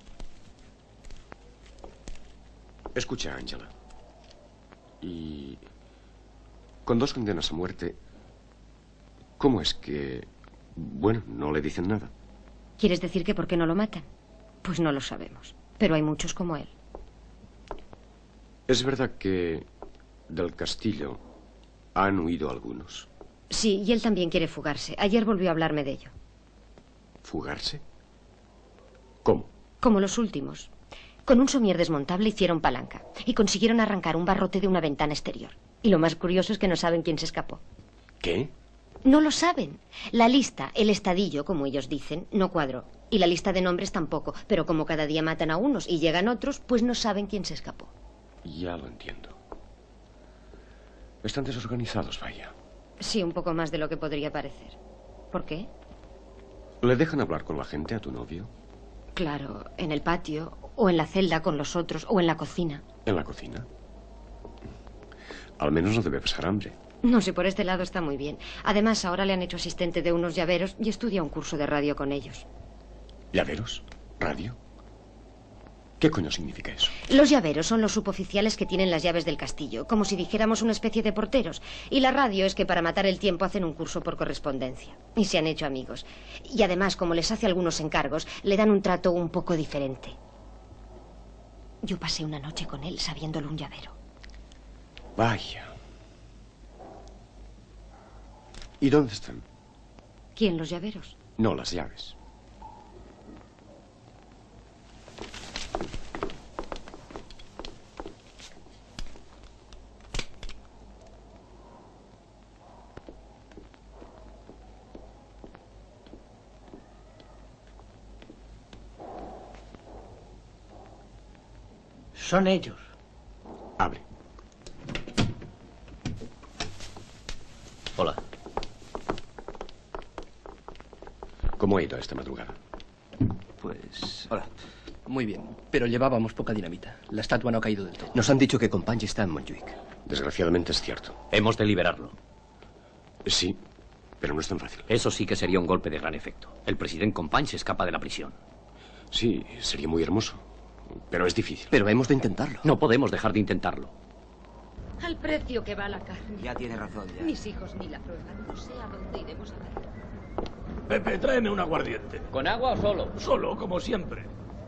Speaker 1: Escucha, Ángela. Y... con 2 condenas a muerte... ¿cómo es que... bueno, no le dicen nada?
Speaker 9: ¿Quieres decir que por qué no lo matan? Pues no lo sabemos. Pero hay muchos como él.
Speaker 1: Es verdad que del castillo han huido algunos.
Speaker 9: Sí, y él también quiere fugarse. Ayer volvió a hablarme de ello.
Speaker 1: ¿Fugarse? ¿Cómo?
Speaker 9: Como los últimos. Con un somier desmontable hicieron palanca y consiguieron arrancar un barrote de una ventana exterior. Y lo más curioso es que no saben quién se escapó.
Speaker 1: ¿Qué?
Speaker 9: No lo saben. La lista, el estadillo, como ellos dicen, no cuadró. Y la lista de nombres tampoco. Pero como cada día matan a unos y llegan otros, pues no saben quién se escapó.
Speaker 1: Ya lo entiendo. Están desorganizados, vaya.
Speaker 9: Sí, un poco más de lo que podría parecer. ¿Por qué?
Speaker 1: ¿Le dejan hablar con la gente a tu novio?
Speaker 9: Claro, en el patio, o en la celda con los otros, o en la cocina.
Speaker 1: ¿En la cocina? Al menos no debe pasar hambre.
Speaker 9: No sé, por este lado está muy bien. Además, ahora le han hecho asistente de unos llaveros y estudia un curso de radio con ellos.
Speaker 1: ¿Llaveros? ¿Radio? ¿Qué coño significa eso?
Speaker 9: Los llaveros son los suboficiales que tienen las llaves del castillo, como si dijéramos una especie de porteros. Y la radio es que para matar el tiempo hacen un curso por correspondencia. Y se han hecho amigos. Y además, como les hace algunos encargos, le dan un trato un poco diferente. Yo pasé una noche con él sabiéndolo un llavero.
Speaker 1: Vaya. ¿Y dónde están?
Speaker 9: ¿Quién, los llaveros?
Speaker 1: No, las llaves.
Speaker 11: Son ellos.
Speaker 1: Abre.
Speaker 4: Hola.
Speaker 1: ¿Cómo ha ido esta madrugada?
Speaker 6: Pues... hola. Muy bien, pero llevábamos poca dinamita. La estatua no ha caído del todo.
Speaker 1: Nos han dicho que Companys está en Montjuic. Desgraciadamente es cierto.
Speaker 3: Hemos de liberarlo.
Speaker 1: Sí, pero no es tan fácil.
Speaker 3: Eso sí que sería un golpe de gran efecto. El presidente Companys se escapa de la prisión.
Speaker 1: Sí, sería muy hermoso. Pero es difícil.
Speaker 6: Pero hemos de intentarlo.
Speaker 3: No podemos dejar de intentarlo.
Speaker 7: Al precio que va la carne.
Speaker 14: Ya tiene razón, ya.
Speaker 7: Mis hijos ni la prueban. No sé a dónde iremos a ver.
Speaker 12: Pepe, tráeme un aguardiente.
Speaker 23: ¿Con agua o solo?
Speaker 12: Solo, como siempre.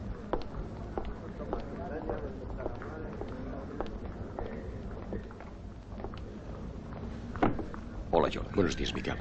Speaker 4: Hola, John.
Speaker 1: Buenos días, Miguel.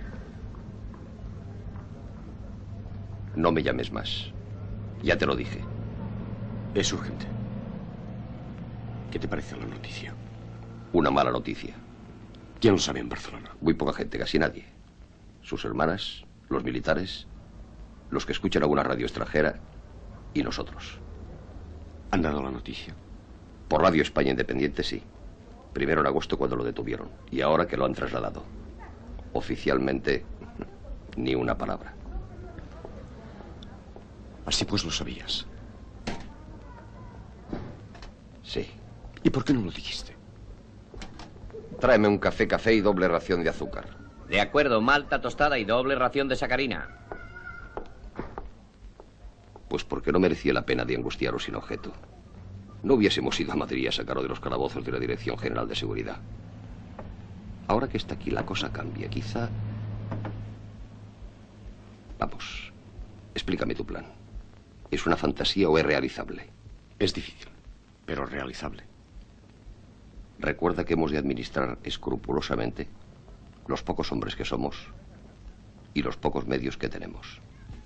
Speaker 4: No me llames más. Ya te lo dije.
Speaker 1: Es urgente. ¿Qué te parece la noticia?
Speaker 4: Una mala noticia.
Speaker 1: ¿Quién lo sabe en Barcelona?
Speaker 4: Muy poca gente, casi nadie. Sus hermanas, los militares, los que escuchan alguna radio extranjera y nosotros.
Speaker 1: ¿Han dado la noticia?
Speaker 4: Por Radio España Independiente, sí. Primero en agosto cuando lo detuvieron y ahora que lo han trasladado. Oficialmente, ni una palabra.
Speaker 1: Así pues lo sabías.
Speaker 4: Sí.
Speaker 1: ¿Y por qué no lo dijiste?
Speaker 4: Tráeme un café y doble ración de azúcar.
Speaker 23: De acuerdo, malta tostada y doble ración de sacarina.
Speaker 4: Pues porque no merecía la pena de angustiaros sin objeto. No hubiésemos ido a Madrid a sacarlo de los calabozos de la Dirección General de Seguridad. Ahora que está aquí la cosa cambia, quizá... Vamos, explícame tu plan. ¿Es una fantasía o es realizable?
Speaker 1: Es difícil, pero realizable.
Speaker 4: Recuerda que hemos de administrar escrupulosamente los pocos hombres que somos y los pocos medios que tenemos.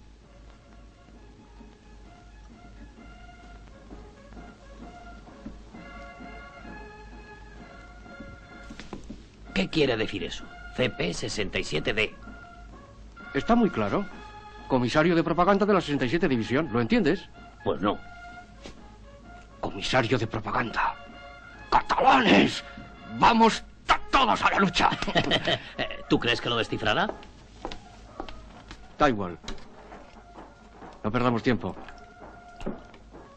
Speaker 23: ¿Qué quiere decir eso? CP-67D.
Speaker 8: Está muy claro. Comisario de propaganda de la 67 División. ¿Lo entiendes?
Speaker 23: Pues no.
Speaker 8: Comisario de propaganda. ¡Catalanes! ¡Vamos todos a la lucha!
Speaker 23: ¿Tú crees que lo descifrará?
Speaker 8: Da igual. No perdamos tiempo.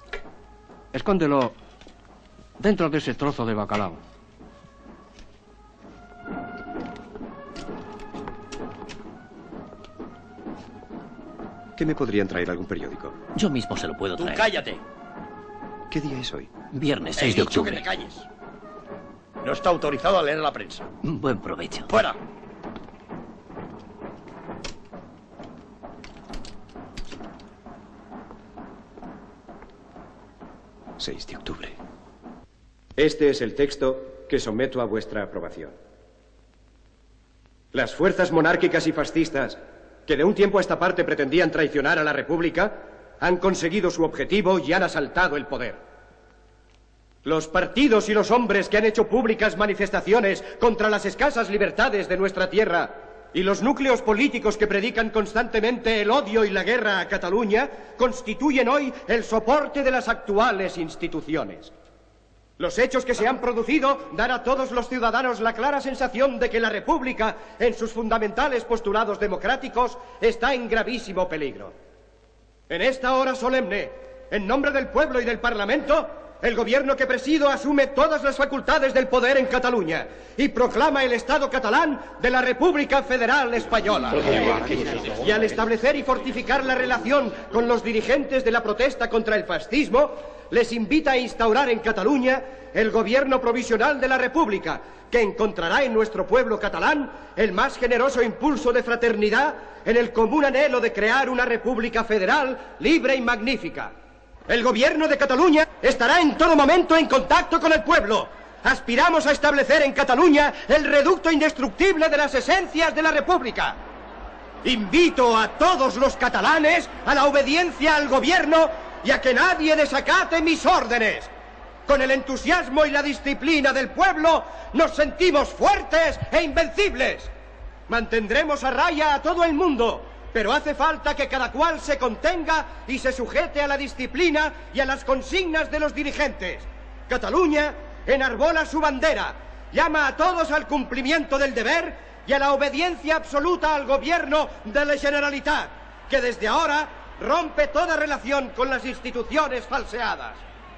Speaker 8: Escóndelo dentro de ese trozo de bacalao.
Speaker 1: ¿Qué me podrían traer algún periódico?
Speaker 3: Yo mismo se lo puedo traer.
Speaker 13: ¡Tú cállate!
Speaker 1: ¿Qué día es hoy?
Speaker 3: Viernes 6 de octubre.
Speaker 13: Que te calles. No está autorizado a leer la prensa.
Speaker 3: Buen provecho.
Speaker 13: ¡Fuera!
Speaker 1: 6 de octubre.
Speaker 2: Este es el texto que someto a vuestra aprobación. Las fuerzas monárquicas y fascistas, que de un tiempo a esta parte pretendían traicionar a la República, han conseguido su objetivo y han asaltado el poder. Los partidos y los hombres que han hecho públicas manifestaciones contra las escasas libertades de nuestra tierra y los núcleos políticos que predican constantemente el odio y la guerra a Cataluña constituyen hoy el soporte de las actuales instituciones. Los hechos que se han producido dan a todos los ciudadanos la clara sensación de que la República, en sus fundamentales postulados democráticos, está en gravísimo peligro. En esta hora solemne, en nombre del pueblo y del Parlamento, el gobierno que presido asume todas las facultades del poder en Cataluña y proclama el Estado catalán de la República Federal Española. Y al establecer y fortificar la relación con los dirigentes de la protesta contra el fascismo, les invita a instaurar en Cataluña el gobierno provisional de la República, que encontrará en nuestro pueblo catalán el más generoso impulso de fraternidad en el común anhelo de crear una república federal libre y magnífica. El gobierno de Cataluña estará en todo momento en contacto con el pueblo. Aspiramos a establecer en Cataluña el reducto indestructible de las esencias de la República. Invito a todos los catalanes a la obediencia al gobierno y a que nadie desacate mis órdenes. Con el entusiasmo y la disciplina del pueblo nos sentimos fuertes e invencibles. Mantendremos a raya a todo el mundo, pero hace falta que cada cual se contenga y se sujete a la disciplina y a las consignas de los dirigentes. Cataluña enarbola su bandera, llama a todos al cumplimiento del deber y a la obediencia absoluta al gobierno de la Generalitat, que desde ahora rompe toda relación con las instituciones falseadas.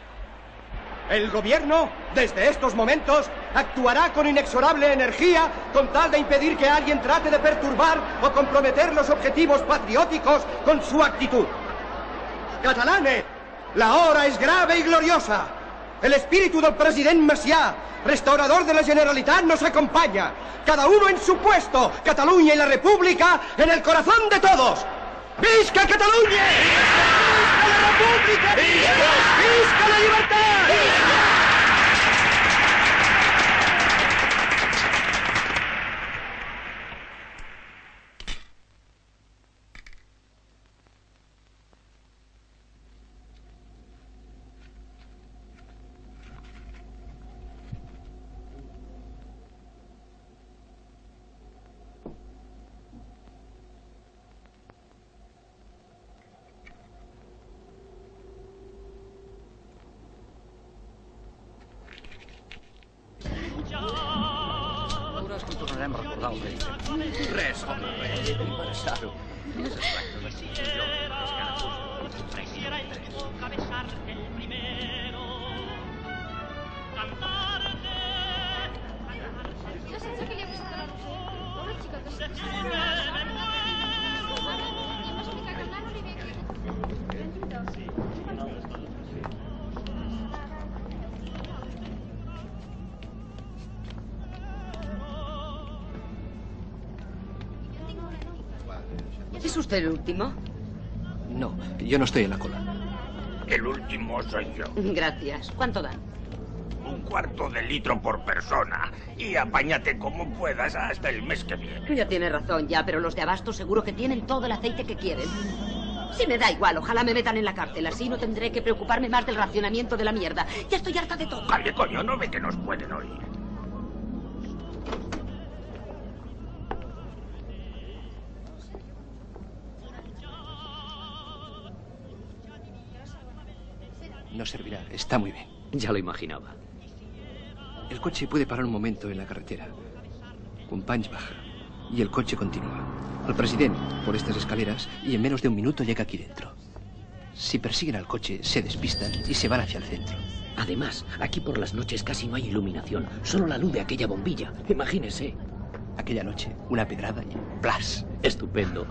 Speaker 2: El gobierno, desde estos momentos, actuará con inexorable energía con tal de impedir que alguien trate de perturbar o comprometer los objetivos patrióticos con su actitud. Catalanes, la hora es grave y gloriosa. El espíritu del presidente Macià, restaurador de la Generalitat, nos acompaña. Cada uno en su puesto, Cataluña y la República en el corazón de todos. ¡Visca Cataluña! ¡Visca la República! ¡Visca la libertad!
Speaker 3: Veuràs com tornarem a recordar el rei.
Speaker 13: Res, home, res. Interessar-ho.
Speaker 3: Quines extractes d'exposició.
Speaker 15: Quisiera en tu boca besarte el primero, cantarte,
Speaker 7: Yo sense que li ha gustat la Roser. Una xica que se
Speaker 16: ¿Es usted el último?
Speaker 6: No, yo no estoy en la cola.
Speaker 12: El último soy yo.
Speaker 16: Gracias. ¿Cuánto dan?
Speaker 12: 1/4 de litro por persona. Y apáñate como puedas hasta el mes que viene.
Speaker 16: Ya tiene razón ya, pero los de abasto seguro que tienen todo el aceite que quieren. Sí, me da igual, ojalá me metan en la cárcel. Así no tendré que preocuparme más del racionamiento de la mierda. Ya estoy harta de todo.
Speaker 12: Oye, coño, ¿no ve que nos pueden oír?
Speaker 6: No servirá, está muy bien.
Speaker 3: Ya lo imaginaba.
Speaker 6: El coche puede parar un momento en la carretera. Companys baja y el coche continúa. El president por estas escaleras y en menos de un minuto llega aquí dentro. Si persiguen al coche, se despistan y se van hacia el centro.
Speaker 23: Además, aquí por las noches casi no hay iluminación, solo la luz de aquella bombilla. Imagínese.
Speaker 6: Aquella noche, una pedrada y ¡plas!
Speaker 23: Estupendo.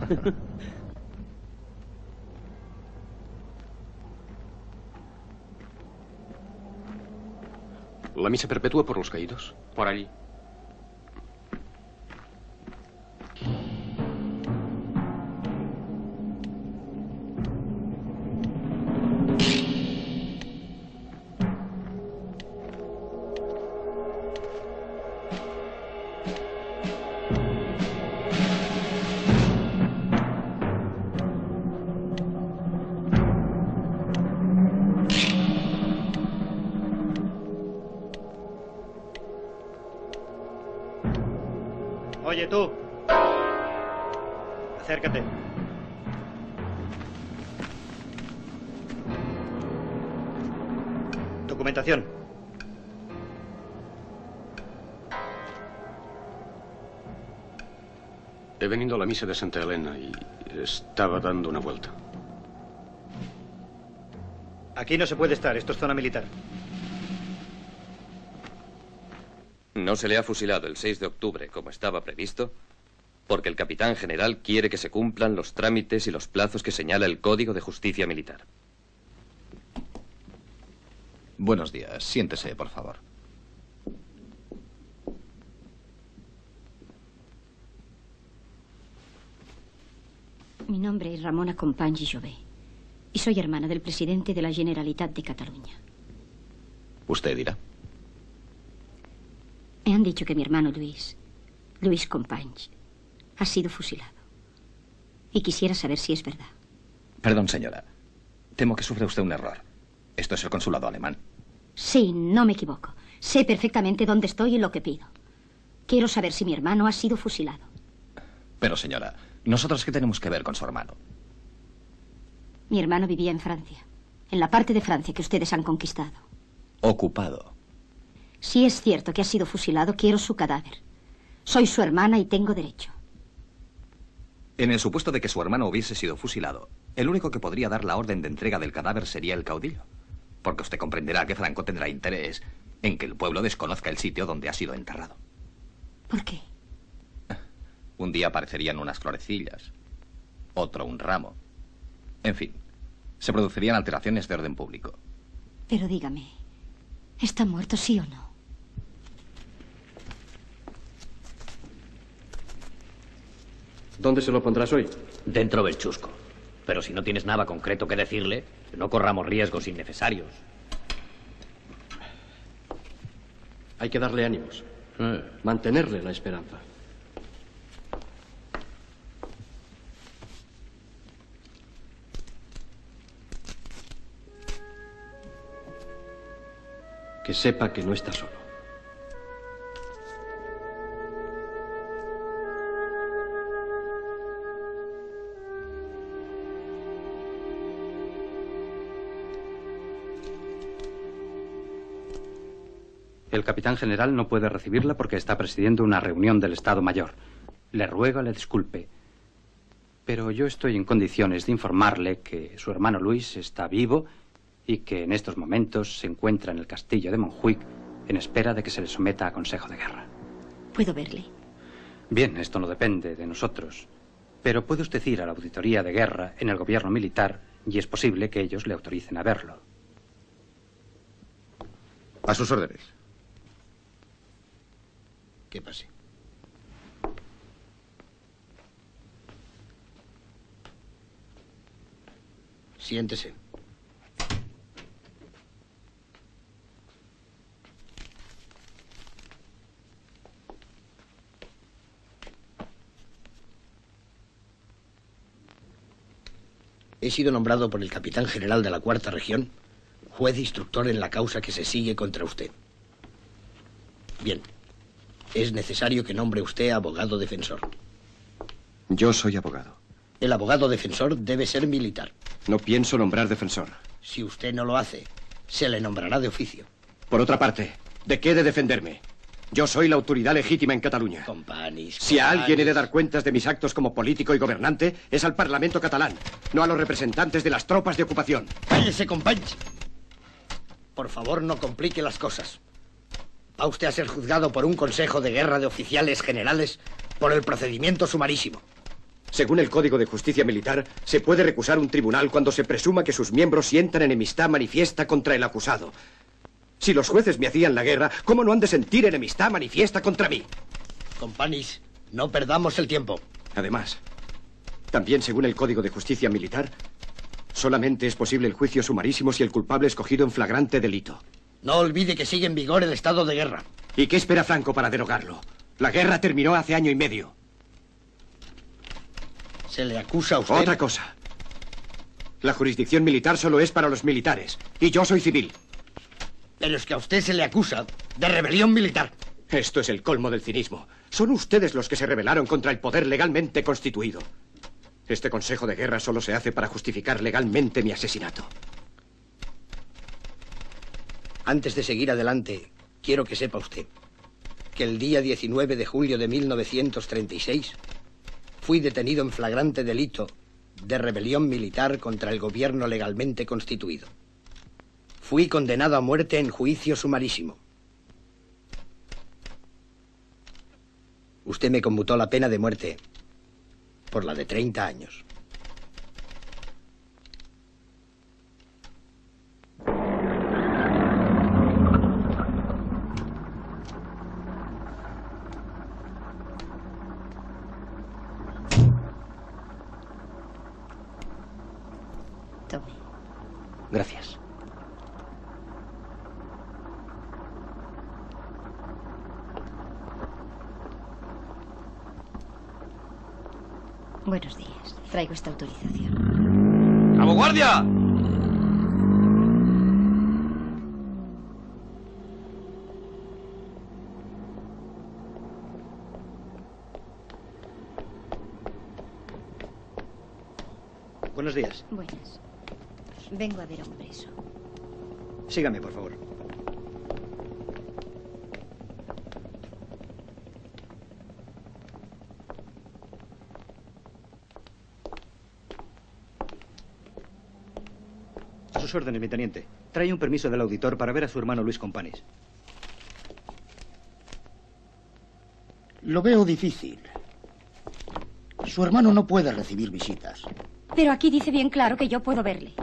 Speaker 6: ¿La misa perpetua por los caídos?
Speaker 8: Por allí.
Speaker 24: Oye, tú. Acércate. Documentación.
Speaker 6: He venido a la misa de Santa Elena y estaba dando una vuelta.
Speaker 24: Aquí no se puede estar, esto es zona militar.
Speaker 19: ¿No se le ha fusilado el 6 de octubre como estaba previsto? Porque el capitán general quiere que se cumplan los trámites y los plazos que señala el Código de Justicia Militar.
Speaker 5: Buenos días. Siéntese, por favor.
Speaker 10: Mi nombre es Ramona Companys i Jové y soy hermana del presidente de la Generalitat de Cataluña.
Speaker 5: Usted dirá.
Speaker 10: Me han dicho que mi hermano Luis Companys, ha sido fusilado. Y quisiera saber si es verdad.
Speaker 5: Perdón, señora. Temo que sufre usted un error. Esto es el consulado alemán.
Speaker 10: Sí, no me equivoco. Sé perfectamente dónde estoy y lo que pido. Quiero saber si mi hermano ha sido fusilado.
Speaker 5: Pero, señora, ¿nosotros qué tenemos que ver con su hermano?
Speaker 10: Mi hermano vivía en Francia, en la parte de Francia que ustedes han conquistado.
Speaker 5: Ocupado.
Speaker 10: Si es cierto que ha sido fusilado, quiero su cadáver. Soy su hermana y tengo derecho.
Speaker 5: En el supuesto de que su hermano hubiese sido fusilado, el único que podría dar la orden de entrega del cadáver sería el caudillo. Porque usted comprenderá que Franco tendrá interés en que el pueblo desconozca el sitio donde ha sido enterrado.
Speaker 10: ¿Por qué?
Speaker 5: Un día aparecerían unas florecillas, otro un ramo. En fin, se producirían alteraciones de orden público.
Speaker 10: Pero dígame, ¿está muerto sí o no?
Speaker 8: ¿Dónde se lo pondrás hoy?
Speaker 23: Dentro del chusco. Pero si no tienes nada concreto que decirle, no corramos riesgos innecesarios.
Speaker 8: Hay que darle ánimos. Mantenerle la esperanza. Que sepa que no está solo.
Speaker 18: El capitán general no puede recibirla porque está presidiendo una reunión del Estado Mayor. Le ruego le disculpe. Pero yo estoy en condiciones de informarle que su hermano Luis está vivo y que en estos momentos se encuentra en el castillo de Montjuic en espera de que se le someta a consejo de guerra.
Speaker 10: ¿Puedo verle?
Speaker 18: Bien, esto no depende de nosotros. Pero puede usted ir a la auditoría de guerra en el gobierno militar y es posible que ellos le autoricen a verlo.
Speaker 5: A sus órdenes.
Speaker 6: Que pase. Siéntese. He sido nombrado por el capitán general de la Cuarta Región juez instructor en la causa que se sigue contra usted. Bien. Es necesario que nombre usted abogado defensor.
Speaker 1: Yo soy abogado.
Speaker 6: El abogado defensor debe ser militar.
Speaker 1: No pienso nombrar defensor.
Speaker 6: Si usted no lo hace, se le nombrará de oficio.
Speaker 1: Por otra parte, ¿de qué he de defenderme? Yo soy la autoridad legítima en Cataluña. Si a alguien he de dar cuentas de mis actos como político y gobernante, es al Parlamento catalán, no a los representantes de las tropas de ocupación.
Speaker 6: ¡Cállese, Companys! Por favor, no complique las cosas. Va usted a ser juzgado por un consejo de guerra de oficiales generales por el procedimiento sumarísimo.
Speaker 1: Según el Código de Justicia Militar, se puede recusar un tribunal cuando se presuma que sus miembros sientan enemistad manifiesta contra el acusado. Si los jueces me hacían la guerra, ¿cómo no han de sentir enemistad manifiesta contra mí?
Speaker 6: Companys, no perdamos el tiempo.
Speaker 1: Además, también según el Código de Justicia Militar, solamente es posible el juicio sumarísimo si el culpable es cogido en flagrante delito.
Speaker 6: No olvide que sigue en vigor el estado de guerra.
Speaker 1: ¿Y qué espera Franco para derogarlo? La guerra terminó hace año y medio.
Speaker 6: ¿Se le acusa a usted?
Speaker 1: Otra cosa. La jurisdicción militar solo es para los militares, y yo soy civil.
Speaker 6: Pero es que a usted se le acusa de rebelión militar.
Speaker 1: Esto es el colmo del cinismo. Son ustedes los que se rebelaron contra el poder legalmente constituido. Este consejo de guerra solo se hace para justificar legalmente mi asesinato.
Speaker 6: Antes de seguir adelante, quiero que sepa usted que el día 19 de julio de 1936 fui detenido en flagrante delito de rebelión militar contra el gobierno legalmente constituido. Fui condenado a muerte en juicio sumarísimo. Usted me conmutó la pena de muerte por la de 30 años.
Speaker 9: Tome.
Speaker 1: Gracias.
Speaker 9: Buenos días. Traigo esta autorización.
Speaker 5: ¡Cabo guardia!
Speaker 24: Buenos días.
Speaker 9: Buenas. Vengo a ver a un preso.
Speaker 24: Sígame, por favor. A sus órdenes, mi teniente. Trae un permiso del auditor para ver a su hermano Luis Companys.
Speaker 17: Lo veo difícil. Su hermano no puede recibir visitas.
Speaker 10: Pero aquí dice bien claro que yo puedo verle.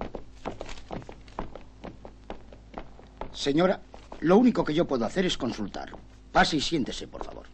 Speaker 17: Señora, lo único que yo puedo hacer es consultar. Pase y siéntese, por favor.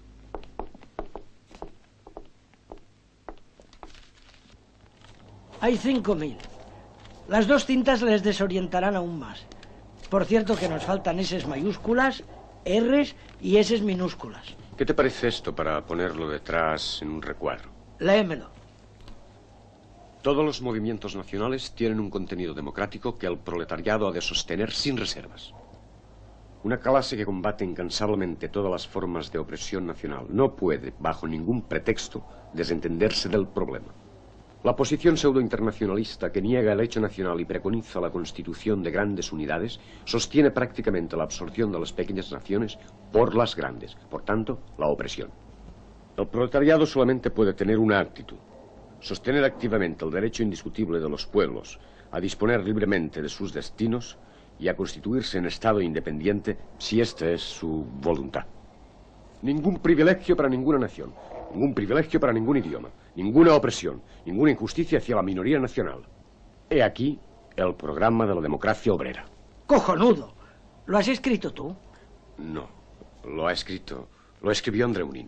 Speaker 11: Hay 5.000. Las dos cintas les desorientarán aún más. Por cierto que nos faltan S mayúsculas, R's y S minúsculas.
Speaker 20: ¿Qué te parece esto para ponerlo detrás en un recuadro?
Speaker 11: Léemelo.
Speaker 20: Todos los movimientos nacionales tienen un contenido democrático que el proletariado ha de sostener sin reservas. Una clase que combate incansablemente todas las formas de opresión nacional no puede, bajo ningún pretexto, desentenderse del problema. La posición pseudo-internacionalista que niega el hecho nacional y preconiza la constitución de grandes unidades sostiene prácticamente la absorción de las pequeñas naciones por las grandes, por tanto, la opresión. El proletariado solamente puede tener una actitud: sostener activamente el derecho indiscutible de los pueblos a disponer libremente de sus destinos y a constituirse en Estado independiente si esta es su voluntad. Ningún privilegio para ninguna nación, ningún privilegio para ningún idioma, ninguna opresión, ninguna injusticia hacia la minoría nacional. He aquí el programa de la democracia obrera.
Speaker 11: ¡Cojonudo! ¿Lo has escrito tú?
Speaker 20: No, lo escribió André Unín.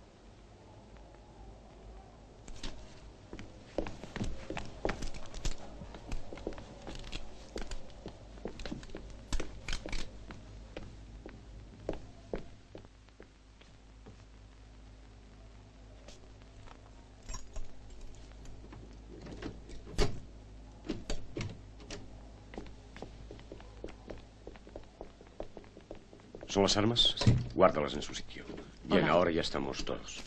Speaker 20: ¿Son las armas? Sí. Guárdalas en su sitio. Bien,
Speaker 9: Hola.
Speaker 20: ahora ya estamos todos.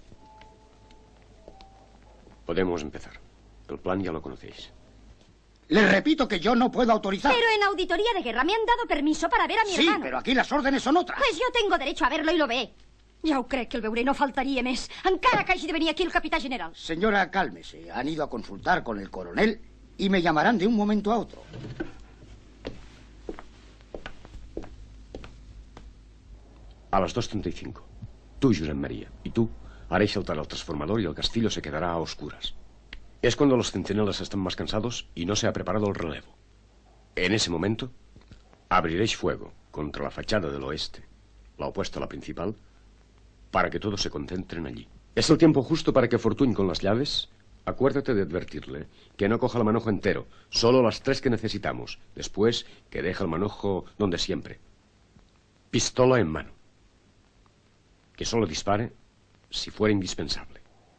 Speaker 20: Podemos empezar. El plan ya lo conocéis.
Speaker 17: Le repito que yo no puedo autorizar.
Speaker 7: Pero en auditoría de guerra me han dado permiso para ver a mi
Speaker 17: Sí,
Speaker 7: hermano.
Speaker 17: però aquí les ordres són altres.
Speaker 7: Pues jo tengo derecho a verlo i lo ve. Ja ho crec que el veuré, no faltaria més. Encara que hagi de venir aquí el capità general.
Speaker 17: Señora, cálmese. Han ido a consultar con el coronel y me llamarán de un momento a otro.
Speaker 20: A las 2:35. Tú, Josep María, y tú haréis saltar el transformador y el castillo se quedará a oscuras. Es cuando los centinelas están más cansados y no se ha preparado el relevo. En ese momento, abriréis fuego contra la fachada del oeste, la opuesta a la principal, para que todos se concentren allí. Es el tiempo justo para que Fortuny, con las llaves, acuérdate de advertirle que no coja el manojo entero, solo las 3 que necesitamos. Después, que deje el manojo donde siempre. Pistola en mano. Que solo dispare si fuera indispensable.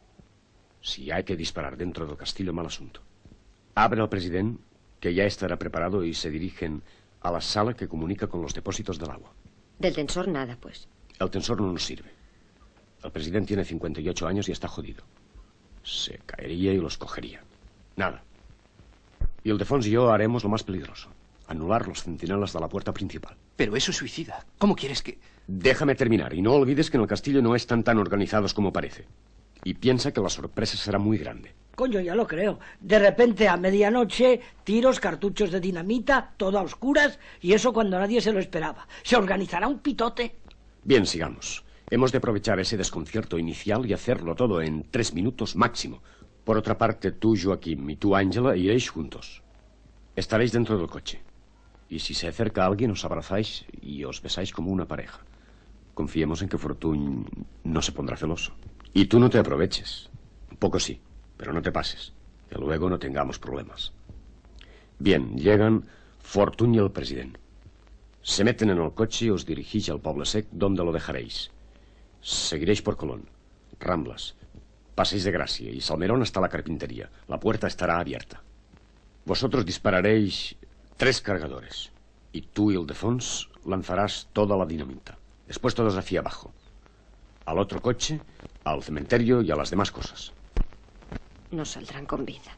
Speaker 20: Si hay que disparar dentro del castillo, mal asunto. Abre al presidente, que ya estará preparado, y se dirigen a la sala que comunica con los depósitos del agua.
Speaker 9: Del tensor nada, pues.
Speaker 20: El tensor no nos sirve. El presidente tiene 58 años y está jodido. Se caería y los cogería. Nada. Y Ildefons y yo haremos lo más peligroso. Anular los centinelas de la puerta principal.
Speaker 4: Pero eso es suicida. ¿Cómo quieres que...?
Speaker 20: Déjame terminar. Y no olvides que en el castillo no están tan organizados como parece. Y piensa que la sorpresa será muy grande.
Speaker 11: Coño, ya lo creo. De repente, a medianoche, tiros, cartuchos de dinamita, todo a oscuras, y eso cuando nadie se lo esperaba. ¿Se organizará un pitote?
Speaker 20: Bien, sigamos. Hemos de aprovechar ese desconcierto inicial y hacerlo todo en 3 minutos máximo. Por otra parte, tú, Joaquín, y tú, Ángela, iréis juntos. Estaréis dentro del coche. Y si se acerca alguien, os abrazáis y os besáis como una pareja. Confiemos en que Fortuny no se pondrá celoso. Y tú no te aproveches. Un poco sí, pero no te pases, que luego no tengamos problemas. Bien, llegan Fortuny y el presidente. Se meten en el coche y os dirigís al Poble Sec, donde lo dejaréis. Seguiréis por Colón, Ramblas, paséis de Gracia y Salmerón hasta la carpintería. La puerta estará abierta. Vosotros dispararéis 3 cargadores. Y tú, Ildefons, lanzarás toda la dinamita. Después todos hacia abajo. Al otro coche, al cementerio y a las demás cosas.
Speaker 9: No saldrán con vida.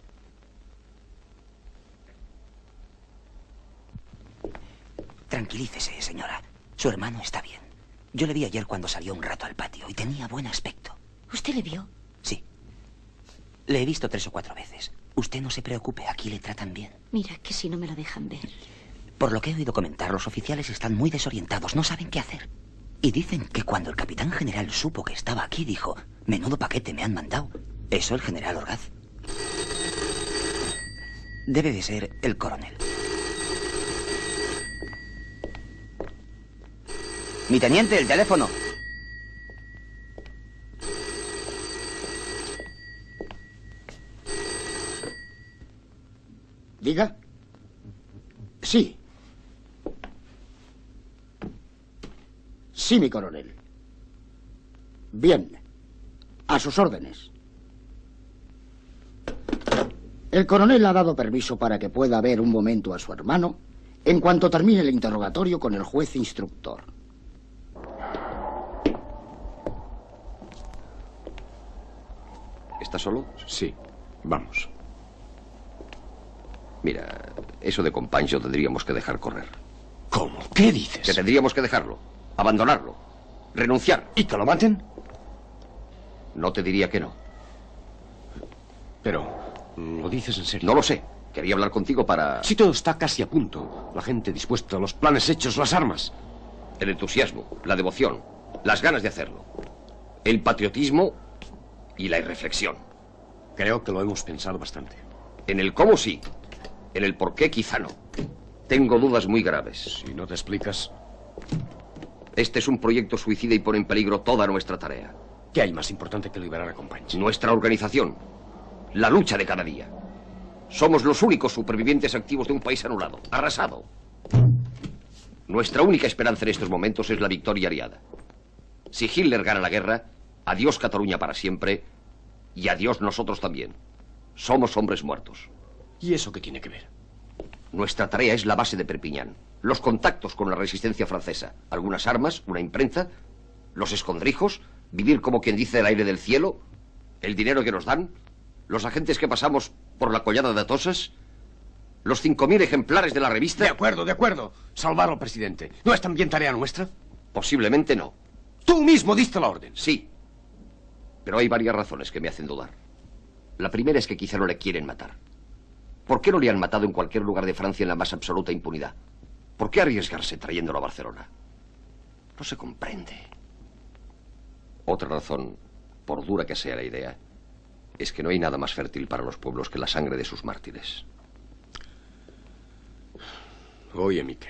Speaker 14: Tranquilícese, señora. Su hermano está bien. Yo le vi ayer cuando salió un rato al patio y tenía buen aspecto.
Speaker 10: ¿Usted le vio?
Speaker 14: Sí. Le he visto 3 o 4 veces. Usted no se preocupe, aquí le tratan bien.
Speaker 10: Mira, que si no me lo dejan ver.
Speaker 14: Por lo que he oído comentar, los oficiales están muy desorientados, no saben qué hacer. Y dicen que cuando el capitán general supo que estaba aquí, dijo, menudo paquete me han mandado. ¿Eso el general Orgaz? Debe de ser el coronel. Mi teniente, el teléfono.
Speaker 17: ¿Diga? Sí. Sí, mi coronel. Bien. A sus órdenes. El coronel ha dado permiso para que pueda ver un momento a su hermano en cuanto termine el interrogatorio con el juez instructor.
Speaker 1: ¿Estás solo?
Speaker 20: Sí. Vamos.
Speaker 1: Mira, eso de Companys lo tendríamos que dejar correr.
Speaker 20: ¿Cómo? ¿Qué dices?
Speaker 1: Que tendríamos que dejarlo, abandonarlo, renunciar.
Speaker 20: ¿Y que lo maten?
Speaker 1: No te diría que no.
Speaker 20: Pero, ¿lo dices en serio?
Speaker 1: No lo sé. Quería hablar contigo para...
Speaker 20: Si todo está casi a punto. La gente dispuesta, los planes hechos, las armas.
Speaker 1: El entusiasmo, la devoción, las ganas de hacerlo. El patriotismo y la irreflexión.
Speaker 20: Creo que lo hemos pensado bastante.
Speaker 1: En el cómo sí. En el por qué quizá no. Tengo dudas muy graves.
Speaker 20: Si no te explicas...
Speaker 1: Este es un proyecto suicida y pone en peligro toda nuestra tarea.
Speaker 20: ¿Qué hay más importante que liberar a Companys?
Speaker 1: Nuestra organización. La lucha de cada día. Somos los únicos supervivientes activos de un país anulado, arrasado. Nuestra única esperanza en estos momentos es la victoria aliada. Si Hitler gana la guerra, adiós Cataluña para siempre y adiós nosotros también. Somos hombres muertos.
Speaker 20: ¿Y eso qué tiene que ver?
Speaker 1: Nuestra tarea es la base de Perpiñán. Los contactos con la resistencia francesa. Algunas armas, una imprenta, los escondrijos, vivir como quien dice el aire del cielo, el dinero que nos dan, los agentes que pasamos por la collada de Atosas, ¿Los 5.000 ejemplares de la revista?
Speaker 20: De acuerdo. Salvar al presidente. ¿No es también tarea nuestra?
Speaker 1: Posiblemente no.
Speaker 20: Tú mismo diste la orden.
Speaker 1: Sí. Pero hay varias razones que me hacen dudar. La primera es que quizá no le quieren matar. ¿Por qué no le han matado en cualquier lugar de Francia en la más absoluta impunidad? ¿Por qué arriesgarse trayéndolo a Barcelona? No se comprende. Otra razón, por dura que sea la idea, es que no hay nada más fértil para los pueblos que la sangre de sus mártires.
Speaker 20: Oye, Miquel.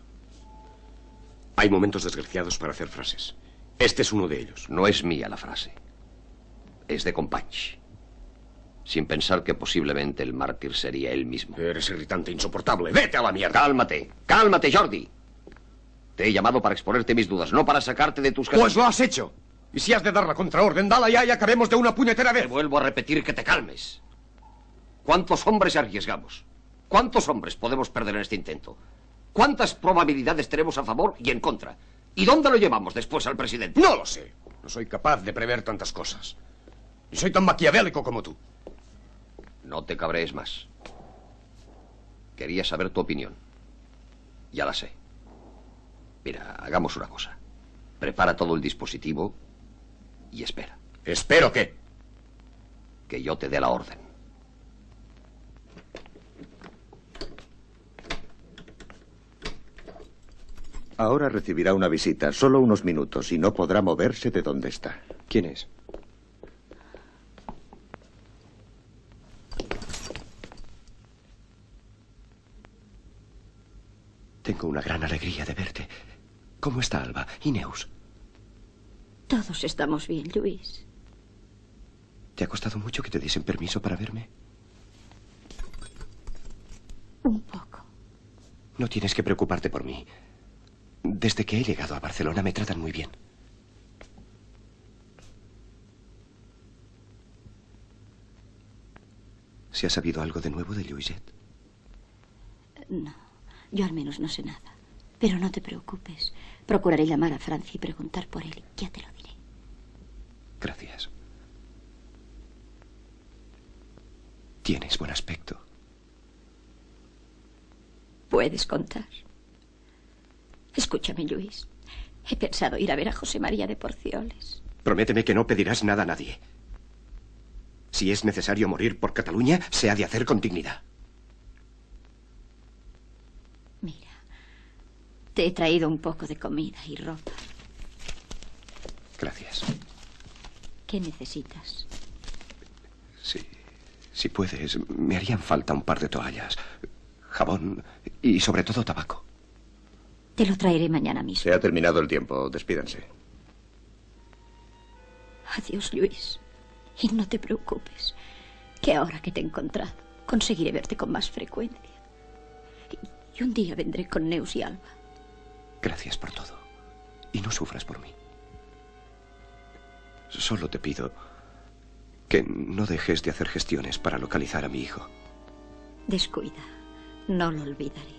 Speaker 20: Hay momentos desgraciados para hacer frases. Este es uno de ellos.
Speaker 1: No es mía la frase. Es de Companys. Sin pensar que posiblemente el mártir sería él mismo.
Speaker 20: Eres irritante, insoportable. ¡Vete a la mierda!
Speaker 1: Cálmate, Jordi. Te he llamado para exponerte mis dudas, no para sacarte de tus...
Speaker 20: Pues lo has hecho. Y si has de dar la contraorden, dala ya y acabemos de una puñetera vez.
Speaker 1: Te vuelvo a repetir que te calmes. ¿Cuántos hombres arriesgamos? ¿Cuántos hombres podemos perder en este intento? ¿Cuántas probabilidades tenemos a favor y en contra? ¿Y dónde lo llevamos después al presidente?
Speaker 20: No lo sé. No soy capaz de prever tantas cosas. Ni soy tan maquiavélico como tú.
Speaker 1: No te cabrees más. Quería saber tu opinión. Ya la sé. Mira, hagamos una cosa. Prepara todo el dispositivo y espera.
Speaker 20: ¿Espero qué?
Speaker 1: Que yo te dé la orden.
Speaker 2: Ahora recibirá una visita, solo unos minutos, y no podrá moverse de donde está.
Speaker 1: ¿Quién es? Tengo una gran alegría de verte. ¿Cómo está Alba y Neus?
Speaker 10: Todos estamos bien, Luis.
Speaker 1: ¿Te ha costado mucho que te diesen permiso para verme?
Speaker 10: Un poco.
Speaker 1: No tienes que preocuparte por mí. Desde que he llegado a Barcelona me tratan muy bien. ¿Se ha sabido algo de nuevo de Lluïset?
Speaker 10: No, yo al menos no sé nada. Pero no te preocupes. Procuraré llamar a Francia y preguntar por él. Ya te lo diré.
Speaker 1: Gracias. Tienes buen aspecto.
Speaker 10: Puedes contar. Escúchame, Luis. He pensado ir a ver a José María de Porcioles.
Speaker 1: Prométeme que no pedirás nada a nadie. Si es necesario morir por Cataluña, se ha de hacer con dignidad.
Speaker 10: Mira, te he traído un poco de comida y ropa.
Speaker 1: Gracias.
Speaker 10: ¿Qué necesitas?
Speaker 1: Si puedes, me harían falta un par de toallas, jabón y sobre todo tabaco.
Speaker 10: Te lo traeré mañana mismo.
Speaker 2: Se ha terminado el tiempo. Despídanse.
Speaker 10: Adiós, Luis. Y no te preocupes, que ahora que te he encontrado, conseguiré verte con más frecuencia. Y un día vendré con Neus y Alba.
Speaker 1: Gracias por todo. Y no sufras por mí. Solo te pido que no dejes de hacer gestiones para localizar a mi hijo.
Speaker 10: Descuida, no lo olvidaré.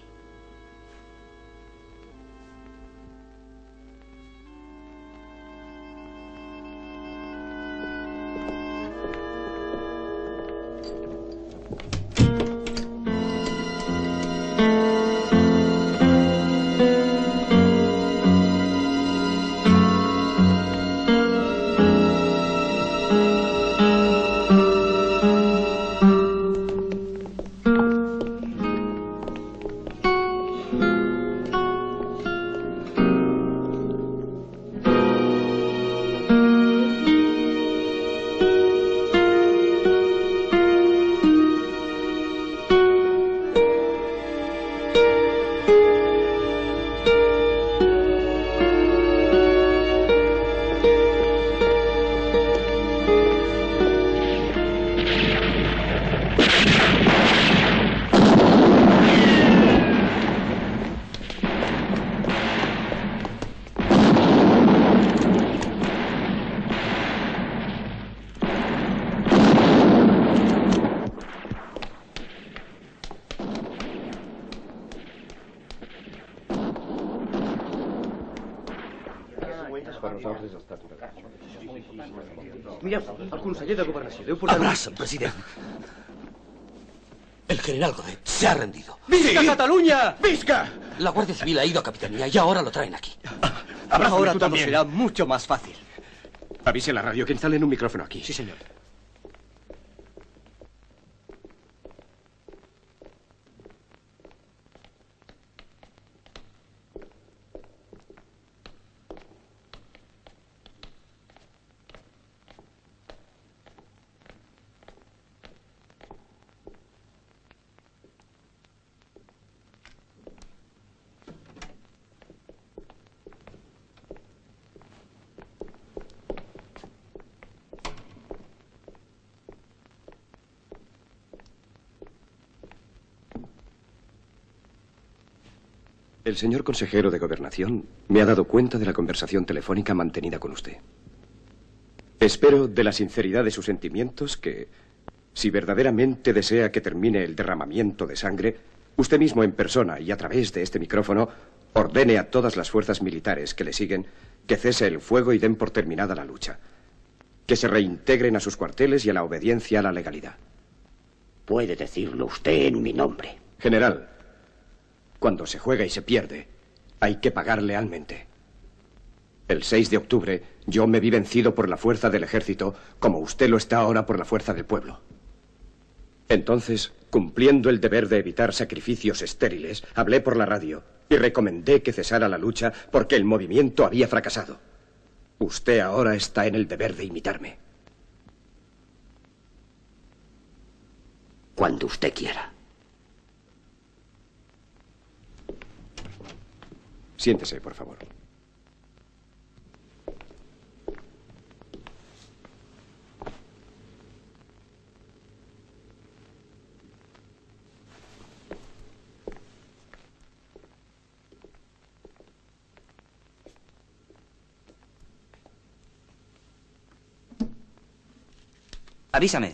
Speaker 4: Mireu, el conseller de Governació deu portar...
Speaker 1: Abraça'm, president.
Speaker 13: El general Godet se ha rendido.
Speaker 8: ¡Visca Cataluña!
Speaker 13: ¡Visca! La Guardia Civil ha ido a Capitanía y ahora lo traen aquí.
Speaker 8: Ahora todo será mucho más fácil.
Speaker 1: Avise a la radio que instalen un micrófono aquí.
Speaker 8: Sí, señor.
Speaker 1: El señor consejero de Gobernación me ha dado cuenta de la conversación telefónica mantenida con usted. Espero de la sinceridad de sus sentimientos que, si verdaderamente desea que termine el derramamiento de sangre, usted mismo en persona y a través de este micrófono ordene a todas las fuerzas militares que le siguen que cese el fuego y den por terminada la lucha. Que se reintegren a sus cuarteles y a la obediencia a la legalidad.
Speaker 3: Puede decirlo usted en mi nombre.
Speaker 1: General, cuando se juega y se pierde, hay que pagar lealmente. El 6 de octubre yo me vi vencido por la fuerza del ejército, como usted lo está ahora por la fuerza del pueblo. Entonces, cumpliendo el deber de evitar sacrificios estériles, hablé por la radio y recomendé que cesara la lucha porque el movimiento había fracasado. Usted ahora está en el deber de imitarme.
Speaker 3: Cuando usted quiera.
Speaker 1: Siéntese, por favor.
Speaker 14: Avísame.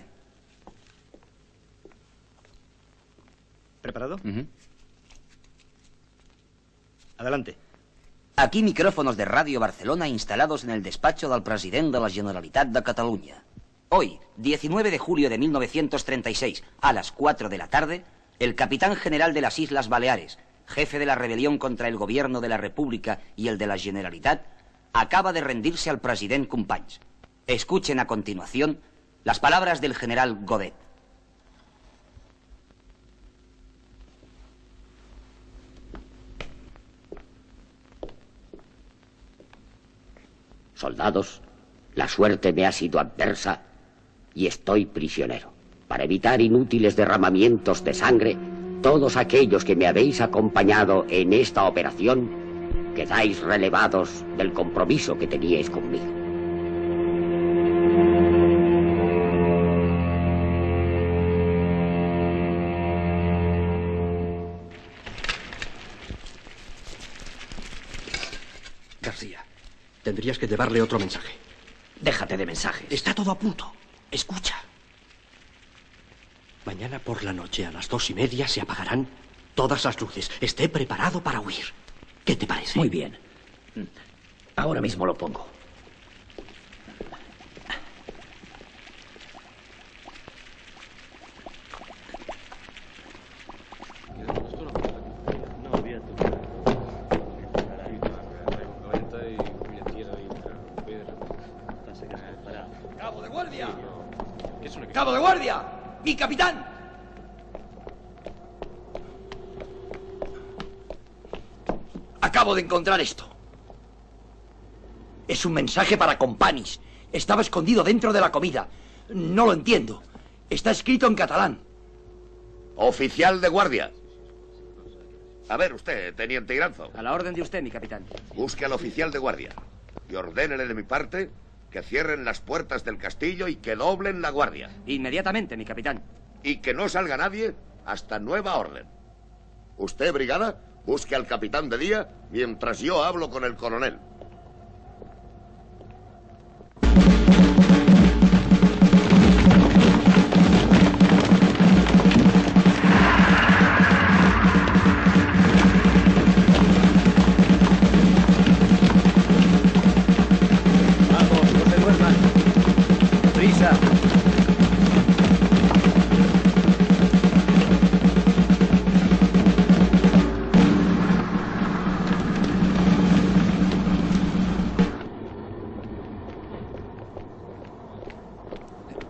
Speaker 24: ¿Preparado? Adelante.
Speaker 14: Aquí micrófonos de Radio Barcelona instalados en el despacho del president de la Generalitat de Cataluña. Hoy, 19 de julio de 1936, a las 4 de la tarde, el capitán general de las Islas Baleares, jefe de la rebelión contra el gobierno de la República y el de la Generalitat, acaba de rendirse al president Companys. Escuchen a continuación las palabras del general Godet.
Speaker 3: Soldados, la suerte me ha sido adversa y estoy prisionero. Para evitar inútiles derramamientos de sangre, todos aquellos que me habéis acompañado en esta operación, quedáis relevados del compromiso que teníais conmigo.
Speaker 8: García, tendrías que llevarle otro mensaje.
Speaker 6: Déjate de mensajes.
Speaker 8: Está todo a punto. Escucha. Mañana por la noche a las 2:30 se apagarán todas las luces. Esté preparado para huir. ¿Qué te parece?
Speaker 3: Muy bien. Ahora mismo lo pongo.
Speaker 15: ¡Cabo de guardia! ¡Cabo de guardia! ¡Mi capitán!
Speaker 6: Acabo de encontrar esto. Es un mensaje para Companys. Estaba escondido dentro de la comida. No lo entiendo. Está escrito en catalán.
Speaker 21: Oficial de guardia. A ver, usted, teniente Iranzo.
Speaker 14: A la orden de usted, mi capitán.
Speaker 21: Busque al oficial de guardia y ordénele de mi parte que cierren las puertas del castillo y que doblen la guardia.
Speaker 14: Inmediatamente, mi capitán.
Speaker 21: Y que no salga nadie hasta nueva orden. Usted, brigada, busque al capitán de día mientras yo hablo con el coronel.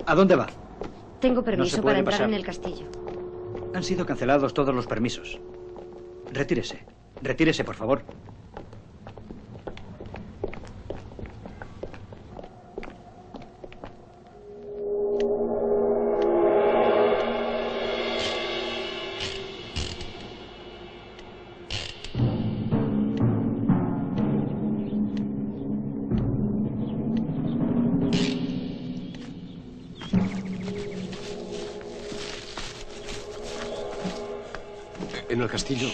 Speaker 24: ¿A dónde va?
Speaker 9: Tengo permiso para entrar
Speaker 24: pasar.
Speaker 9: en el castillo.
Speaker 24: Han sido cancelados todos los permisos. Retírese. Retírese, por favor.
Speaker 20: En el castillo.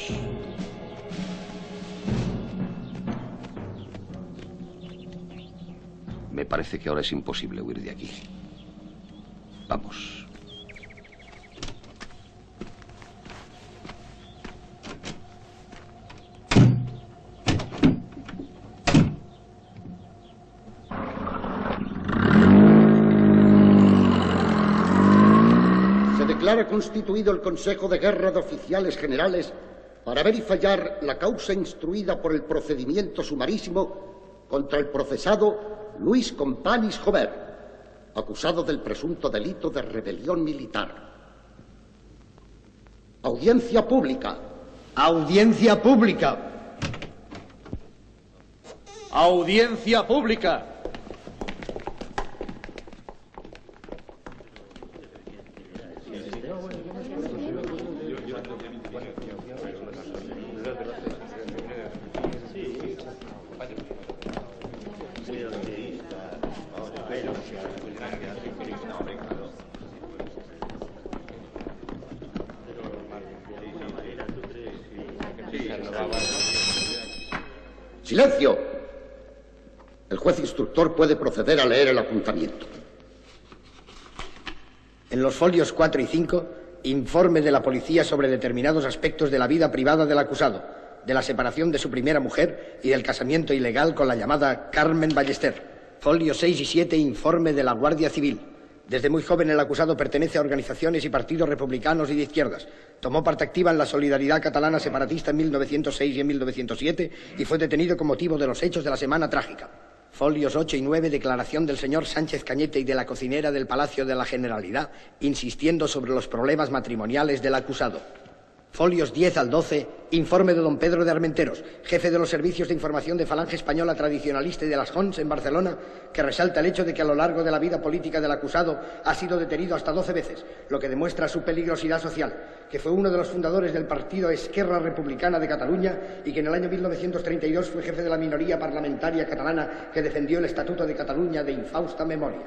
Speaker 21: Me parece que ahora es imposible huir de aquí. Vamos.
Speaker 17: Se declara constituido el Consejo de Guerra de Oficiales Generales para ver y fallar la causa instruida por el procedimiento sumarísimo contra el procesado Luis Companys Jover, acusado del presunto delito de rebelión militar. Audiencia pública.
Speaker 6: Audiencia pública.
Speaker 15: Audiencia pública.
Speaker 17: ¡Silencio! El juez instructor puede proceder a leer el apuntamiento.
Speaker 6: En los folios 4 y 5, informe de la policía sobre determinados aspectos de la vida privada del acusado, de la separación de su primera mujer y del casamiento ilegal con la llamada Carmen Ballester. Folios 6 y 7, informe de la Guardia Civil. Desde muy joven el acusado pertenece a organizaciones y partidos republicanos y de izquierdas. Tomó parte activa en la Solidaridad Catalana Separatista en 1906 y en 1907 y fue detenido con motivo de los hechos de la Semana Trágica. Folios 8 y 9, declaración del señor Sánchez Cañete y de la cocinera del Palacio de la Generalidad, insistiendo sobre los problemas matrimoniales del acusado. Folios 10 al 12, informe de don Pedro de Armenteros, jefe de los servicios de información de Falange Española Tradicionalista y de las Jons en Barcelona, que resalta el hecho de que a lo largo de la vida política del acusado ha sido detenido hasta 12 veces, lo que demuestra su peligrosidad social, que fue uno de los fundadores del partido Esquerra Republicana de Cataluña y que en el año 1932 fue jefe de la minoría parlamentaria catalana que defendió el Estatuto de Cataluña de infausta memoria.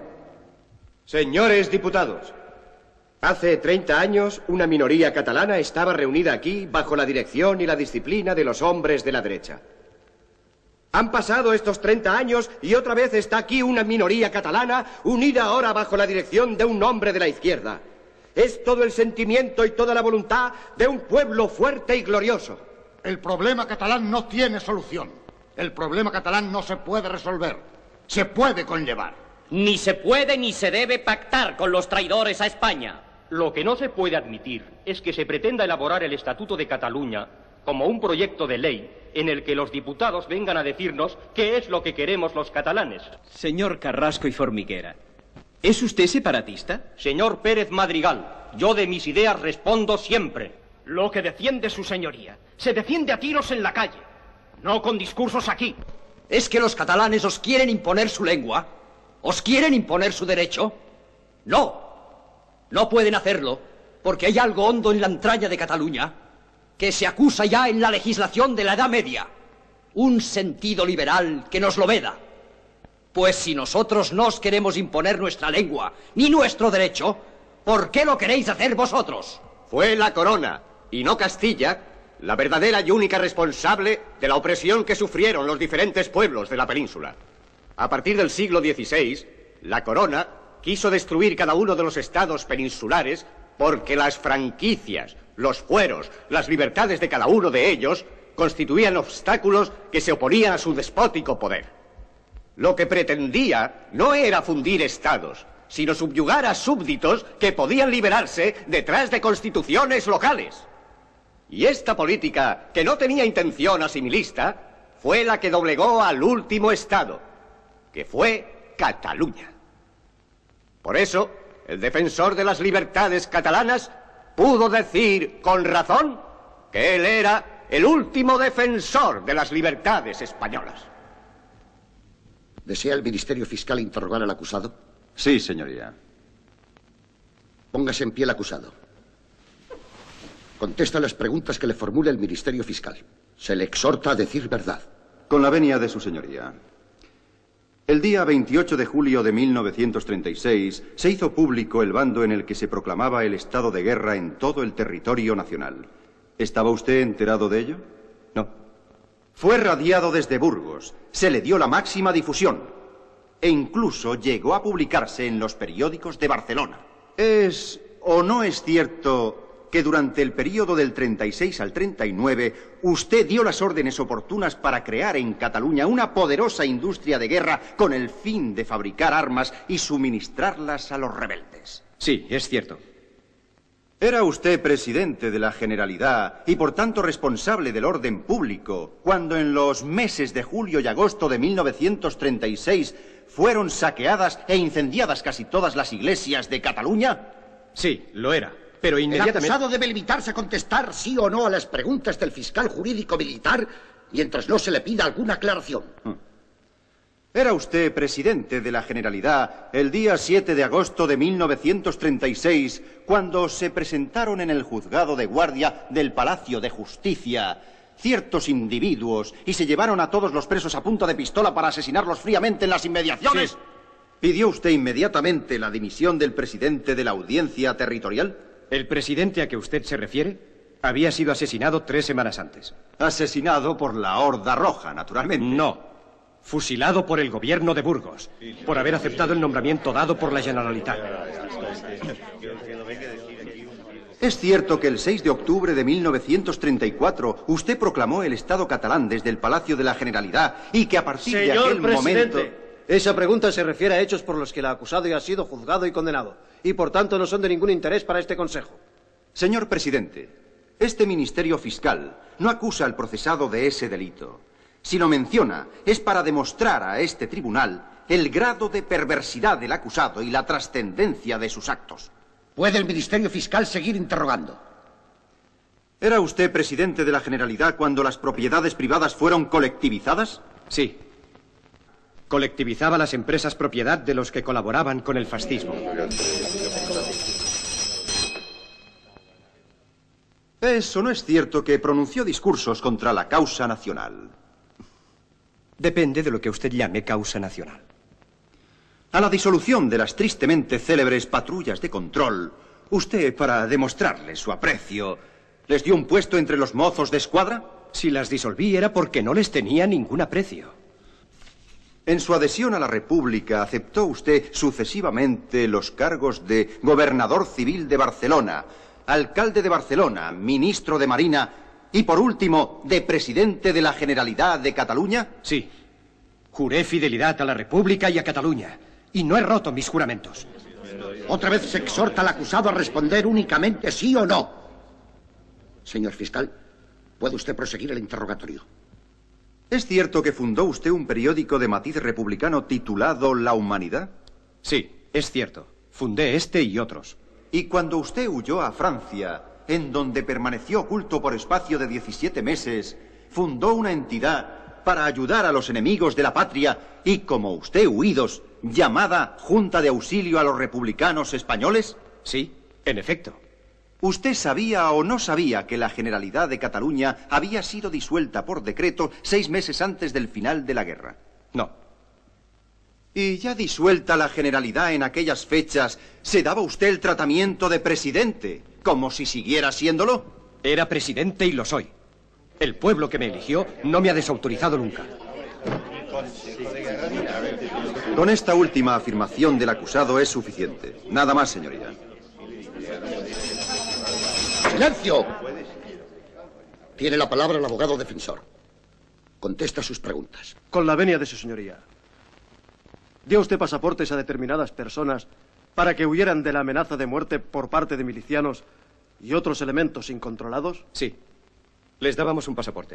Speaker 1: Señores diputados, hace 30 años una minoría catalana estaba reunida aquí bajo la dirección y la disciplina de los hombres de la derecha. Han pasado estos 30 años y otra vez está aquí una minoría catalana unida ahora bajo la dirección de un hombre de la izquierda. Es todo el sentimiento y toda la voluntad de un pueblo fuerte y glorioso.
Speaker 17: El problema catalán no tiene solución. El problema catalán no se puede resolver. Se puede conllevar.
Speaker 12: Ni se puede ni se debe pactar con los traidores a España.
Speaker 16: Lo que no se puede admitir es que se pretenda elaborar el Estatuto de Cataluña como un proyecto de ley en el que los diputados vengan a decirnos qué es lo que queremos los catalanes.
Speaker 19: Señor Carrasco y Formiguera, ¿es usted separatista?
Speaker 16: Señor Pérez Madrigal, yo de mis ideas respondo siempre.
Speaker 4: Lo que defiende su señoría se defiende a tiros en la calle, no con discursos aquí.
Speaker 15: ¿Es que los catalanes os quieren imponer su lengua? ¿Os quieren imponer su derecho? No. No pueden hacerlo, porque hay algo hondo en la entraña de Cataluña que se acusa ya en la legislación de la Edad Media. Un sentido liberal que nos lo veda. Pues si nosotros no os queremos imponer nuestra lengua ni nuestro derecho, ¿por qué lo queréis hacer vosotros?
Speaker 1: Fue la corona, y no Castilla, la verdadera y única responsable de la opresión que sufrieron los diferentes pueblos de la península. A partir del siglo XVI, la corona quiso destruir cada uno de los estados peninsulares porque las franquicias, los fueros, las libertades de cada uno de ellos constituían obstáculos que se oponían a su despótico poder. Lo que pretendía no era fundir estados, sino subyugar a súbditos que podían liberarse detrás de constituciones locales. Y esta política, que no tenía intención asimilista, fue la que doblegó al último estado, que fue Cataluña. Por eso, el defensor de las libertades catalanas, pudo decir con razón que él era el último defensor de las libertades españolas.
Speaker 17: ¿Desea el Ministerio Fiscal interrogar al acusado?
Speaker 5: Sí, señoría.
Speaker 17: Póngase en pie el acusado. Contesta las preguntas que le formule el Ministerio Fiscal. Se le exhorta a decir verdad.
Speaker 5: Con la venia de su señoría. El día 28 de julio de 1936 se hizo público el bando en el que se proclamaba el estado de guerra en todo el territorio nacional. ¿Estaba usted enterado de ello?
Speaker 1: No.
Speaker 5: Fue radiado desde Burgos, se le dio la máxima difusión e incluso llegó a publicarse en los periódicos de Barcelona. ¿Es o no es cierto que durante el periodo del 36 al 39 usted dio las órdenes oportunas para crear en Cataluña una poderosa industria de guerra con el fin de fabricar armas y suministrarlas a los rebeldes?
Speaker 1: Sí, es cierto.
Speaker 5: Era usted presidente de la Generalidad y por tanto responsable del orden público cuando en los meses de julio y agosto de 1936 fueron saqueadas e incendiadas casi todas las iglesias de Cataluña.
Speaker 1: Sí, lo era. Pero inmediatamente...
Speaker 17: El acusado debe limitarse a contestar sí o no a las preguntas del fiscal jurídico militar mientras no se le pida alguna aclaración.
Speaker 5: Era usted presidente de la Generalidad el día 7 de agosto de 1936, cuando se presentaron en el juzgado de guardia del Palacio de Justicia ciertos individuos y se llevaron a todos los presos a punta de pistola para asesinarlos fríamente en las inmediaciones. Sí. ¿Pidió usted inmediatamente la dimisión del presidente de la Audiencia Territorial?
Speaker 1: El presidente a que usted se refiere había sido asesinado 3 semanas antes.
Speaker 5: Asesinado por la Horda Roja, naturalmente.
Speaker 1: No. Fusilado por el gobierno de Burgos, por haber aceptado el nombramiento dado por la Generalitat.
Speaker 5: ¿Es cierto que el 6 de octubre de 1934 usted proclamó el Estado catalán desde el Palacio de la Generalidad y que a partir de aquel momento...
Speaker 8: Esa pregunta se refiere a hechos por los que el acusado ya ha sido juzgado y condenado, y por tanto no son de ningún interés para este Consejo.
Speaker 5: Señor presidente, este Ministerio Fiscal no acusa al procesado de ese delito. Si lo menciona, es para demostrar a este tribunal el grado de perversidad del acusado y la trascendencia de sus actos.
Speaker 17: ¿Puede el Ministerio Fiscal seguir interrogando?
Speaker 5: ¿Era usted presidente de la Generalidad cuando las propiedades privadas fueron colectivizadas?
Speaker 1: Sí. Colectivizaba las empresas propiedad de los que colaboraban con el fascismo.
Speaker 5: ¿Es o no es cierto que pronunció discursos contra la causa nacional?
Speaker 1: Depende de lo que usted llame causa nacional.
Speaker 5: A la disolución de las tristemente célebres patrullas de control, usted, para demostrarles su aprecio, ¿les dio un puesto entre los mozos de escuadra?
Speaker 1: Si las disolví era porque no les tenía ningún aprecio.
Speaker 5: En su adhesión a la República aceptó usted sucesivamente los cargos de gobernador civil de Barcelona, alcalde de Barcelona, ministro de Marina y, por último, de presidente de la Generalidad de Cataluña.
Speaker 1: Sí. Juré fidelidad a la República y a Cataluña, y no he roto mis juramentos.
Speaker 17: Otra vez se exhorta al acusado a responder únicamente sí o no. Señor fiscal, ¿puede usted proseguir el interrogatorio?
Speaker 5: ¿Es cierto que fundó usted un periódico de matiz republicano titulado La Humanidad?
Speaker 1: Sí, es cierto. Fundé este y otros.
Speaker 5: Y cuando usted huyó a Francia, en donde permaneció oculto por espacio de 17 meses, fundó una entidad para ayudar a los enemigos de la patria y, como usted huidos, llamada Junta de Auxilio a los Republicanos Españoles?
Speaker 1: Sí, en efecto.
Speaker 5: ¿Usted sabía o no sabía que la Generalidad de Cataluña había sido disuelta por decreto 6 meses antes del final de la guerra?
Speaker 1: No.
Speaker 5: Y ya disuelta la Generalidad en aquellas fechas, ¿se daba usted el tratamiento de presidente, como si siguiera siéndolo?
Speaker 1: Era presidente y lo soy. El pueblo que me eligió no me ha desautorizado nunca.
Speaker 5: Con esta última afirmación del acusado es suficiente. Nada más, señoría.
Speaker 17: ¡Silencio! Tiene la palabra el abogado defensor. Contesta sus preguntas.
Speaker 8: Con la venia de su señoría. ¿Dio usted pasaportes a determinadas personas para que huyeran de la amenaza de muerte por parte de milicianos y otros elementos incontrolados?
Speaker 1: Sí. Les dábamos un pasaporte.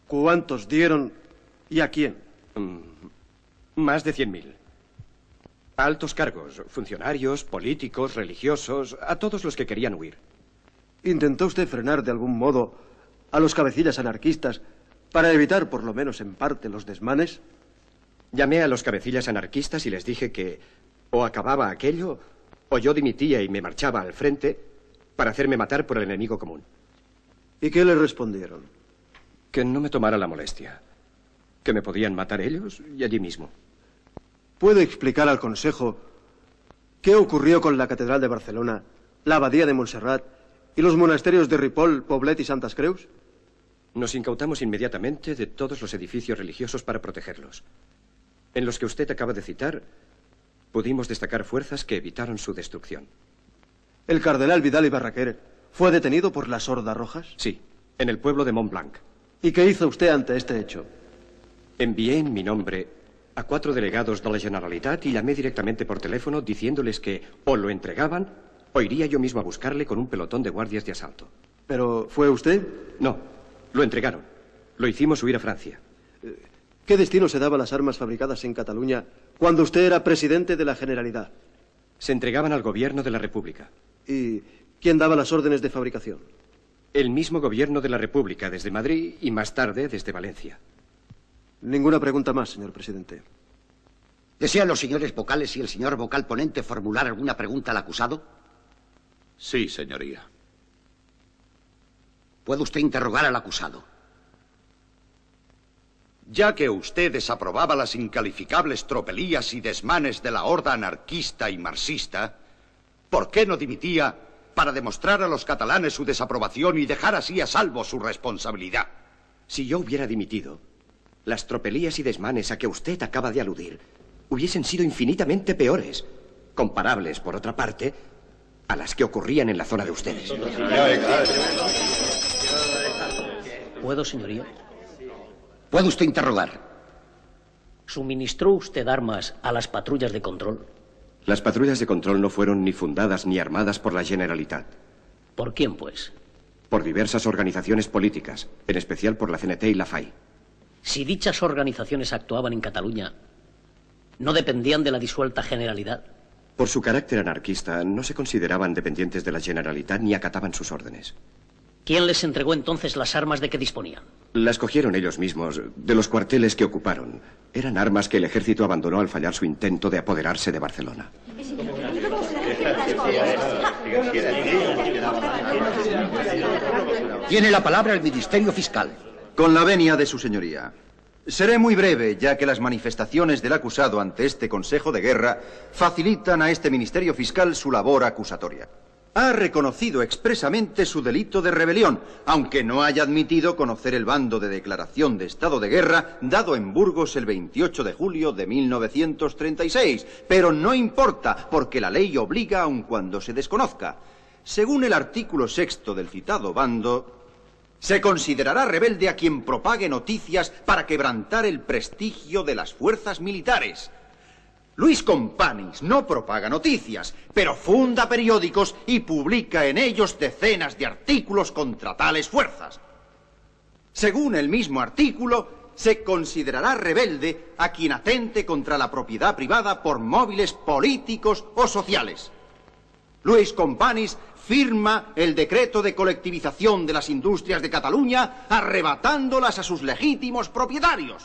Speaker 8: ¿Cuántos dieron y a quién?
Speaker 1: Más de 100.000. A altos cargos, funcionarios, políticos, religiosos, a todos los que querían huir.
Speaker 8: ¿Intentó usted frenar de algún modo a los cabecillas anarquistas para evitar, por lo menos en parte, los desmanes?
Speaker 1: Llamé a los cabecillas anarquistas y les dije que o acababa aquello o yo dimitía y me marchaba al frente para hacerme matar por el enemigo común.
Speaker 8: ¿Y qué le respondieron?
Speaker 1: Que no me tomara la molestia. Que me podían matar ellos y allí mismo.
Speaker 8: ¿Puede explicar al Consejo qué ocurrió con la Catedral de Barcelona, la Abadía de Montserrat y los monasterios de Ripoll, Poblet y Santas Creus?
Speaker 1: Nos incautamos inmediatamente de todos los edificios religiosos para protegerlos. En los que usted acaba de citar, pudimos destacar fuerzas que evitaron su destrucción.
Speaker 8: ¿El cardenal Vidal y Barraquer fue detenido por las Hordas Rojas?
Speaker 1: Sí, en el pueblo de Montblanc.
Speaker 8: ¿Y qué hizo usted ante este hecho?
Speaker 1: Envié en mi nombre a 4 delegados de la Generalitat y llamé directamente por teléfono diciéndoles que o lo entregaban o iría yo mismo a buscarle con un pelotón de guardias de asalto.
Speaker 8: ¿Pero fue usted?
Speaker 1: No, lo entregaron. Lo hicimos huir a Francia.
Speaker 8: ¿Qué destino se daba a las armas fabricadas en Cataluña cuando usted era presidente de la Generalidad?
Speaker 1: Se entregaban al gobierno de la República.
Speaker 8: ¿Y quién daba las órdenes de fabricación?
Speaker 1: El mismo gobierno de la República, desde Madrid y más tarde desde Valencia.
Speaker 8: Ninguna pregunta más, señor presidente.
Speaker 17: ¿Desean los señores vocales y el señor vocal ponente formular alguna pregunta al acusado?
Speaker 21: Sí, señoría.
Speaker 17: ¿Puede usted interrogar al acusado?
Speaker 5: Ya que usted desaprobaba las incalificables tropelías y desmanes de la horda anarquista y marxista, ¿por qué no dimitía para demostrar a los catalanes su desaprobación y dejar así a salvo su responsabilidad?
Speaker 1: Si yo hubiera dimitido, las tropelías y desmanes a que usted acaba de aludir hubiesen sido infinitamente peores, comparables, por otra parte, a las que ocurrían en la zona de ustedes.
Speaker 7: ¿Puedo, señoría?
Speaker 17: ¿Puede usted interrogar?
Speaker 7: ¿Suministró usted armas a las patrullas de control?
Speaker 1: Las patrullas de control no fueron ni fundadas ni armadas por la Generalitat.
Speaker 7: ¿Por quién, pues?
Speaker 1: Por diversas organizaciones políticas, en especial por la CNT y la FAI.
Speaker 7: Si dichas organizaciones actuaban en Cataluña, ¿no dependían de la disuelta Generalidad?
Speaker 1: Por su carácter anarquista, no se consideraban dependientes de la Generalitat ni acataban sus órdenes.
Speaker 7: ¿Quién les entregó entonces las armas de que disponían?
Speaker 1: Las cogieron ellos mismos, de los cuarteles que ocuparon. Eran armas que el ejército abandonó al fallar su intento de apoderarse de Barcelona.
Speaker 17: Tiene la palabra el Ministerio Fiscal.
Speaker 5: Con la venia de su señoría. Seré muy breve, ya que las manifestaciones del acusado ante este Consejo de Guerra facilitan a este Ministerio Fiscal su labor acusatoria. Ha reconocido expresamente su delito de rebelión, aunque no haya admitido conocer el bando de declaración de estado de guerra dado en Burgos el 28 de julio de 1936. Pero no importa, porque la ley obliga aun cuando se desconozca. Según el artículo 6º del citado bando, se considerará rebelde a quien propague noticias para quebrantar el prestigio de las fuerzas militares. Luis Companys no propaga noticias, pero funda periódicos y publica en ellos decenas de artículos contra tales fuerzas. Según el mismo artículo, se considerará rebelde a quien atente contra la propiedad privada por móviles políticos o sociales. Luis Companys firma el decreto de colectivización de las industrias de Cataluña, arrebatándolas a sus legítimos propietarios.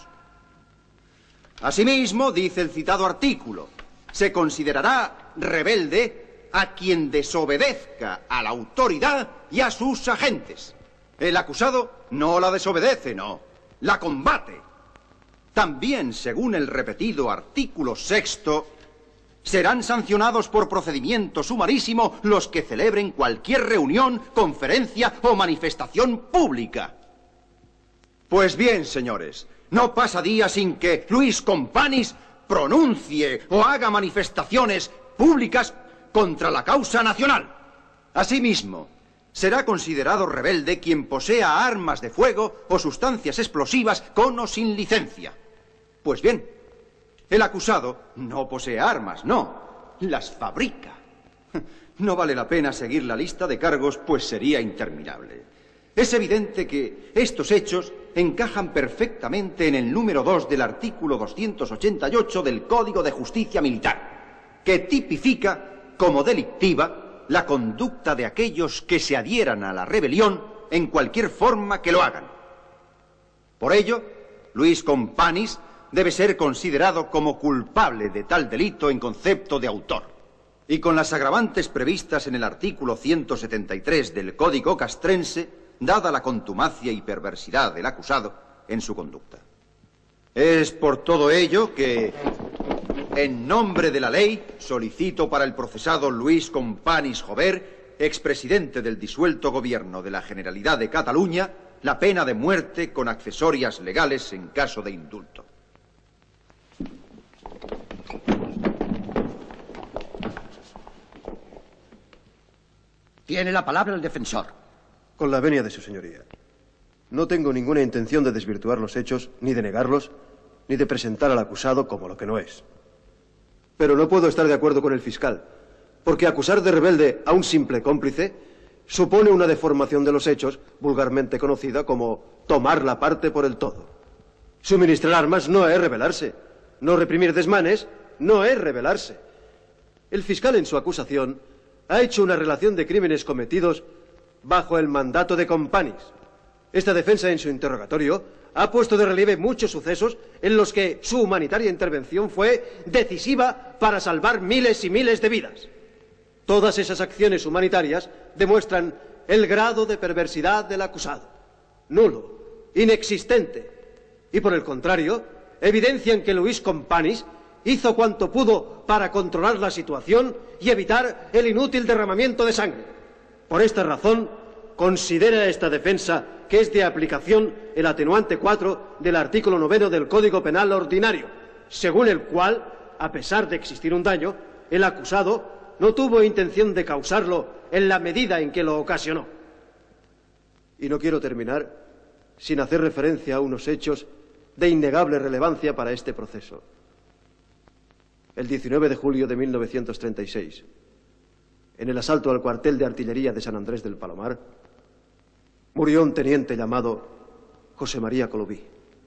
Speaker 5: Asimismo, dice el citado artículo, se considerará rebelde a quien desobedezca a la autoridad y a sus agentes. El acusado no la desobedece, no, la combate. También, según el repetido artículo 6º, serán sancionados por procedimiento sumarísimo los que celebren cualquier reunión, conferencia o manifestación pública. Pues bien, señores, no pasa día sin que Luis Companys pronuncie o haga manifestaciones públicas contra la causa nacional. Asimismo, será considerado rebelde quien posea armas de fuego o sustancias explosivas con o sin licencia. Pues bien, el acusado no posee armas, no, las fabrica. No vale la pena seguir la lista de cargos, pues sería interminable. Es evidente que estos hechos encajan perfectamente en el número 2 del artículo 288 del Código de Justicia Militar. que tipifica como delictiva la conducta de aquellos que se adhieran a la rebelión en cualquier forma que lo hagan. Por ello, Luis Companys debe ser considerado como culpable de tal delito en concepto de autor. Y con las agravantes previstas en el artículo 173 del Código Castrense, dada la contumacia y perversidad del acusado en su conducta. Es por todo ello que, en nombre de la ley, solicito para el procesado Luis Companys Jover, expresidente del disuelto Gobierno de la Generalidad de Cataluña, la pena de muerte con accesorias legales en caso de indulto.
Speaker 17: Tiene la palabra el defensor.
Speaker 8: Con la venia de su señoría. No tengo ninguna intención de desvirtuar los hechos, ni de negarlos, ni de presentar al acusado como lo que no es. Pero no puedo estar de acuerdo con el fiscal, porque acusar de rebelde a un simple cómplice supone una deformación de los hechos, vulgarmente conocida como tomar la parte por el todo. Suministrar armas no es rebelarse. No reprimir desmanes no es rebelarse. El fiscal en su acusación ha hecho una relación de crímenes cometidos bajo el mandato de Companys. Esta defensa en su interrogatorio ha puesto de relieve muchos sucesos en los que su humanitaria intervención fue decisiva para salvar miles y miles de vidas. Todas esas acciones humanitarias demuestran el grado de perversidad del acusado. Nulo, inexistente. Y por el contrario, evidencian que Luis Companys hizo cuanto pudo para controlar la situación y evitar el inútil derramamiento de sangre. Por esta razón, considera esta defensa que es de aplicación el atenuante 4 del artículo 9 del Código Penal Ordinario, según el cual, a pesar de existir un daño, el acusado no tuvo intención de causarlo en la medida en que lo ocasionó. Y no quiero terminar sin hacer referencia a unos hechos de innegable relevancia para este proceso. El 19 de julio de 1936, en el asalto al cuartel de artillería de San Andrés del Palomar, murió un teniente llamado José María Colobí.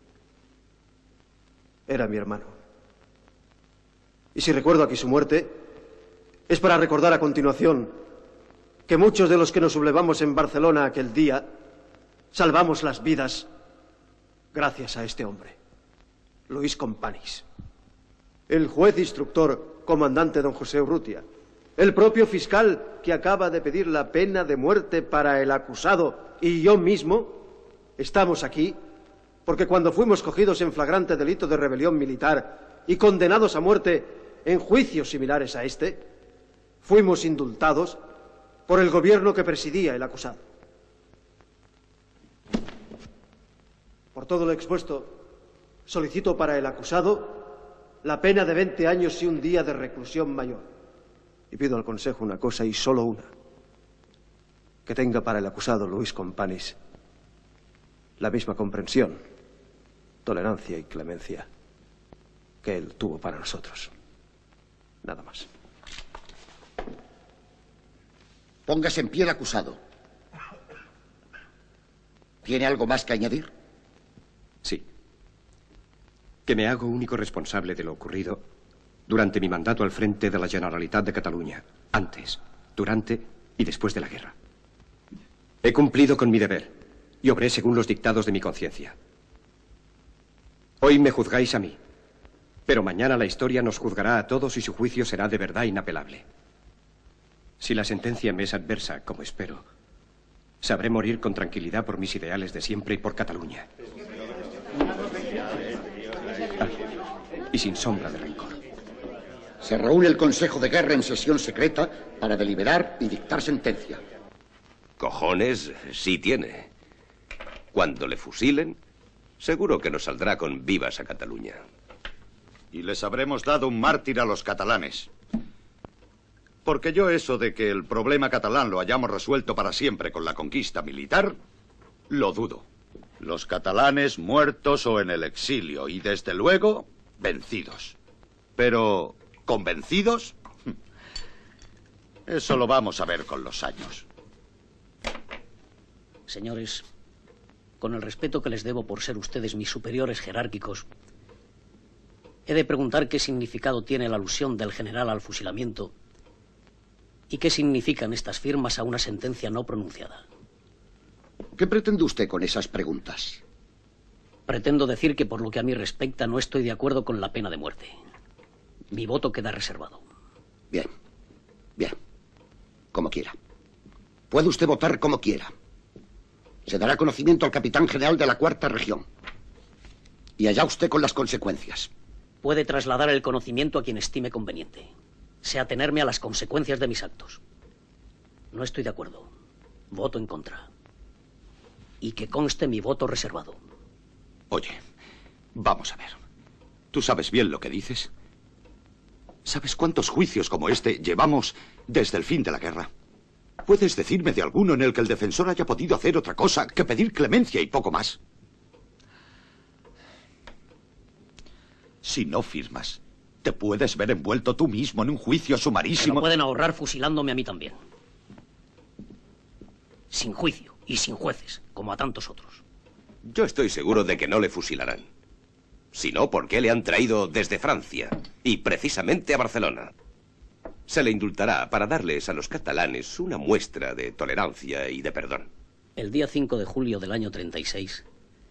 Speaker 8: Era mi hermano. Y si recuerdo aquí su muerte, es para recordar a continuación que muchos de los que nos sublevamos en Barcelona aquel día salvamos las vidas gracias a este hombre, Luis Companys. El juez instructor, comandante don José Urrutia, el propio fiscal que acaba de pedir la pena de muerte para el acusado y yo mismo, estamos aquí porque cuando fuimos cogidos en flagrante delito de rebelión militar y condenados a muerte en juicios similares a este, fuimos indultados por el gobierno que presidía el acusado. Por todo lo expuesto, solicito para el acusado la pena de 20 años y un día de reclusión mayor. Y pido al Consejo una cosa y solo una: que tenga para el acusado Luis Companys la misma comprensión, tolerancia y clemencia que él tuvo para nosotros. Nada más.
Speaker 17: Póngase en pie el acusado. ¿Tiene algo más que añadir?
Speaker 1: Sí. Que me hago único responsable de lo ocurrido durante mi mandato al frente de la Generalitat de Cataluña, antes, durante y después de la guerra. He cumplido con mi deber y obré según los dictados de mi conciencia. Hoy me juzgáis a mí, pero mañana la historia nos juzgará a todos y su juicio será de verdad inapelable. Si la sentencia me es adversa, como espero, sabré morir con tranquilidad por mis ideales de siempre y por Cataluña. Y sin sombra de rencor.
Speaker 17: Se reúne el Consejo de Guerra en sesión secreta para deliberar y dictar sentencia.
Speaker 11: Cojones, sí tiene. Cuando le fusilen, seguro que nos saldrá con vivas a Cataluña.
Speaker 5: Y les habremos dado un mártir a los catalanes. Porque yo eso de que el problema catalán lo hayamos resuelto para siempre con la conquista militar, lo dudo. Los catalanes muertos o en el exilio y, desde luego, vencidos. Pero, ¿convencidos? Eso lo vamos a ver con los años.
Speaker 7: Señores, con el respeto que les debo por ser ustedes mis superiores jerárquicos, He de preguntar qué significado tiene la alusión del general al fusilamiento y qué significan estas firmas a una sentencia no pronunciada.
Speaker 17: ¿Qué pretende usted con esas preguntas?
Speaker 7: Pretendo decir que por lo que a mí respecta no estoy de acuerdo con la pena de muerte. Mi voto queda reservado.
Speaker 17: Bien, bien. Como quiera. Puede usted votar como quiera. Se dará conocimiento al capitán general de la Cuarta Región. Y allá usted con las consecuencias.
Speaker 7: Puede trasladar el conocimiento a quien estime conveniente. Sea atenerme a las consecuencias de mis actos. No estoy de acuerdo. Voto en contra. Y que conste mi voto reservado.
Speaker 2: Oye, vamos a ver. ¿Tú sabes bien lo que dices? ¿Sabes cuántos juicios como este llevamos desde el fin de la guerra? ¿Puedes decirme de alguno en el que el defensor haya podido hacer otra cosa que pedir clemencia y poco más? Si no firmas, te puedes ver envuelto tú mismo en un juicio sumarísimo.
Speaker 7: Me lo pueden ahorrar fusilándome a mí también. Sin juicio y sin jueces, como a tantos otros.
Speaker 11: Yo estoy seguro de que no le fusilarán. Si no, ¿por qué le han traído desde Francia? Y precisamente a Barcelona. Se le indultará para darles a los catalanes una muestra de tolerancia y de perdón.
Speaker 7: El día 5 de julio del año 36...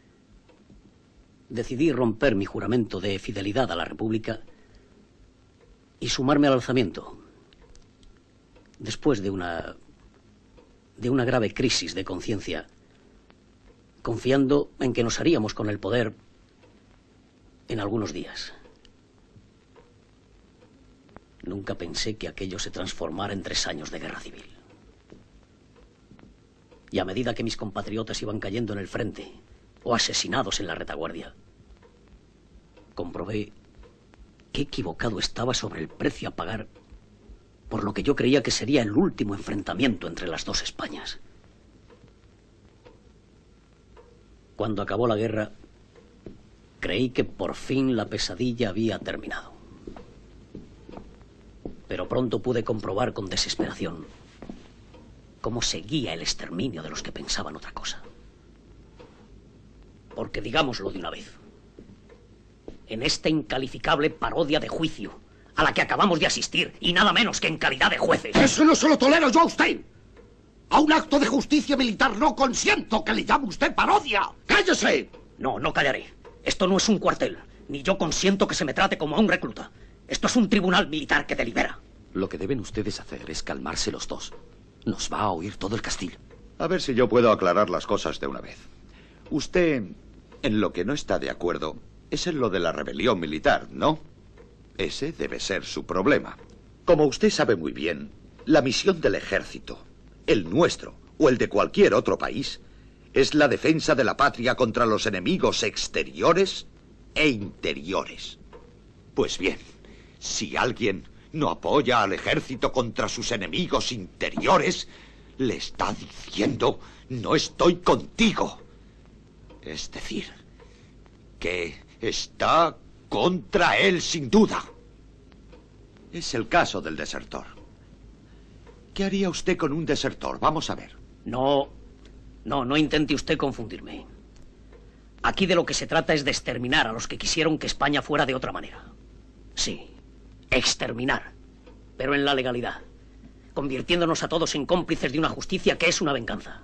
Speaker 7: decidí romper mi juramento de fidelidad a la República y sumarme al alzamiento. Después de una grave crisis de conciencia, confiando en que nos haríamos con el poder en algunos días. Nunca pensé que aquello se transformara en 3 años de guerra civil. Y a medida que mis compatriotas iban cayendo en el frente o asesinados en la retaguardia, comprobé qué equivocado estaba sobre el precio a pagar por lo que yo creía que sería el último enfrentamiento entre las dos Españas. Cuando acabó la guerra, creí que por fin la pesadilla había terminado. Pero pronto pude comprobar con desesperación cómo seguía el exterminio de los que pensaban otra cosa. Porque digámoslo de una vez, en esta incalificable parodia de juicio a la que acabamos de asistir, y nada menos que en calidad de jueces...
Speaker 17: ¡Eso no se lo tolero yo a usted! ¡A un acto de justicia militar no consiento que le llame usted parodia! ¡Cállese!
Speaker 7: No, no callaré. Esto no es un cuartel, ni yo consiento que se me trate como a un recluta. Esto es un tribunal militar que delibera.
Speaker 13: Lo que deben ustedes hacer es calmarse los dos. Nos va a oír todo el castillo.
Speaker 2: A ver si yo puedo aclarar las cosas de una vez. Usted, en lo que no está de acuerdo, es en lo de la rebelión militar, ¿no? Ese debe ser su problema. Como usted sabe muy bien, la misión del ejército, el nuestro o el de cualquier otro país, es la defensa de la patria contra los enemigos exteriores e interiores. Pues bien, si alguien no apoya al ejército contra sus enemigos interiores, le está diciendo, no estoy contigo. Es decir, que está contra él sin duda. Es el caso del desertor. ¿Qué haría usted con un desertor? Vamos a ver.
Speaker 7: No intente usted confundirme. Aquí de lo que se trata es de exterminar a los que quisieron que España fuera de otra manera. Sí, exterminar, pero en la legalidad, convirtiéndonos a todos en cómplices de una justicia que es una venganza.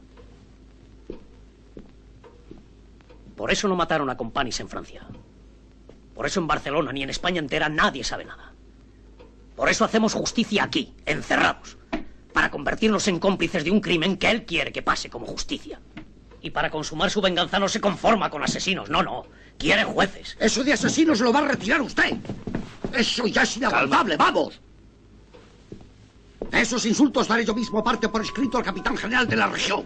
Speaker 7: Por eso no mataron a Companys en Francia. Por eso en Barcelona ni en España entera nadie sabe nada. Por eso hacemos justicia aquí, encerrados, para convertirnos en cómplices de un crimen que él quiere que pase como justicia. Y para consumar su venganza no se conforma con asesinos, no, quiere jueces.
Speaker 17: Eso de asesinos lo va a retirar usted. Eso ya es inaguantable, vamos. Esos insultos daré yo mismo aparte por escrito al capitán general de la región.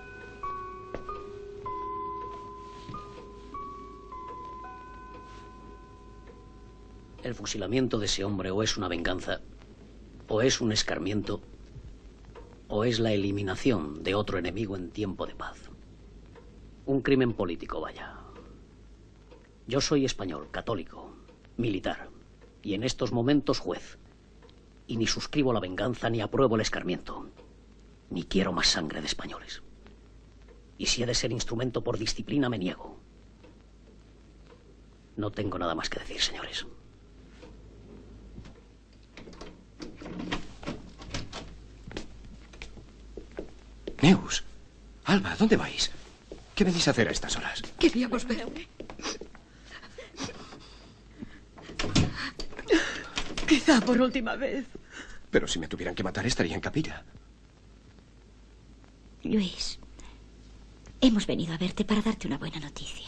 Speaker 7: El fusilamiento de ese hombre o es una venganza, o es un escarmiento, o es la eliminación de otro enemigo en tiempo de paz. Un crimen político, vaya. Yo soy español, católico, militar, y en estos momentos juez. Y ni suscribo la venganza ni apruebo el escarmiento. Ni quiero más sangre de españoles. Y si he de ser instrumento por disciplina, me niego. No tengo nada más que decir, señores.
Speaker 1: Neus, Alba, ¿dónde vais? ¿Qué venís a hacer a estas horas?
Speaker 10: Queríamos verme. Quizá por última vez.
Speaker 1: Pero si me tuvieran que matar, estaría en capilla.
Speaker 18: Luis, hemos venido a verte para darte una buena noticia.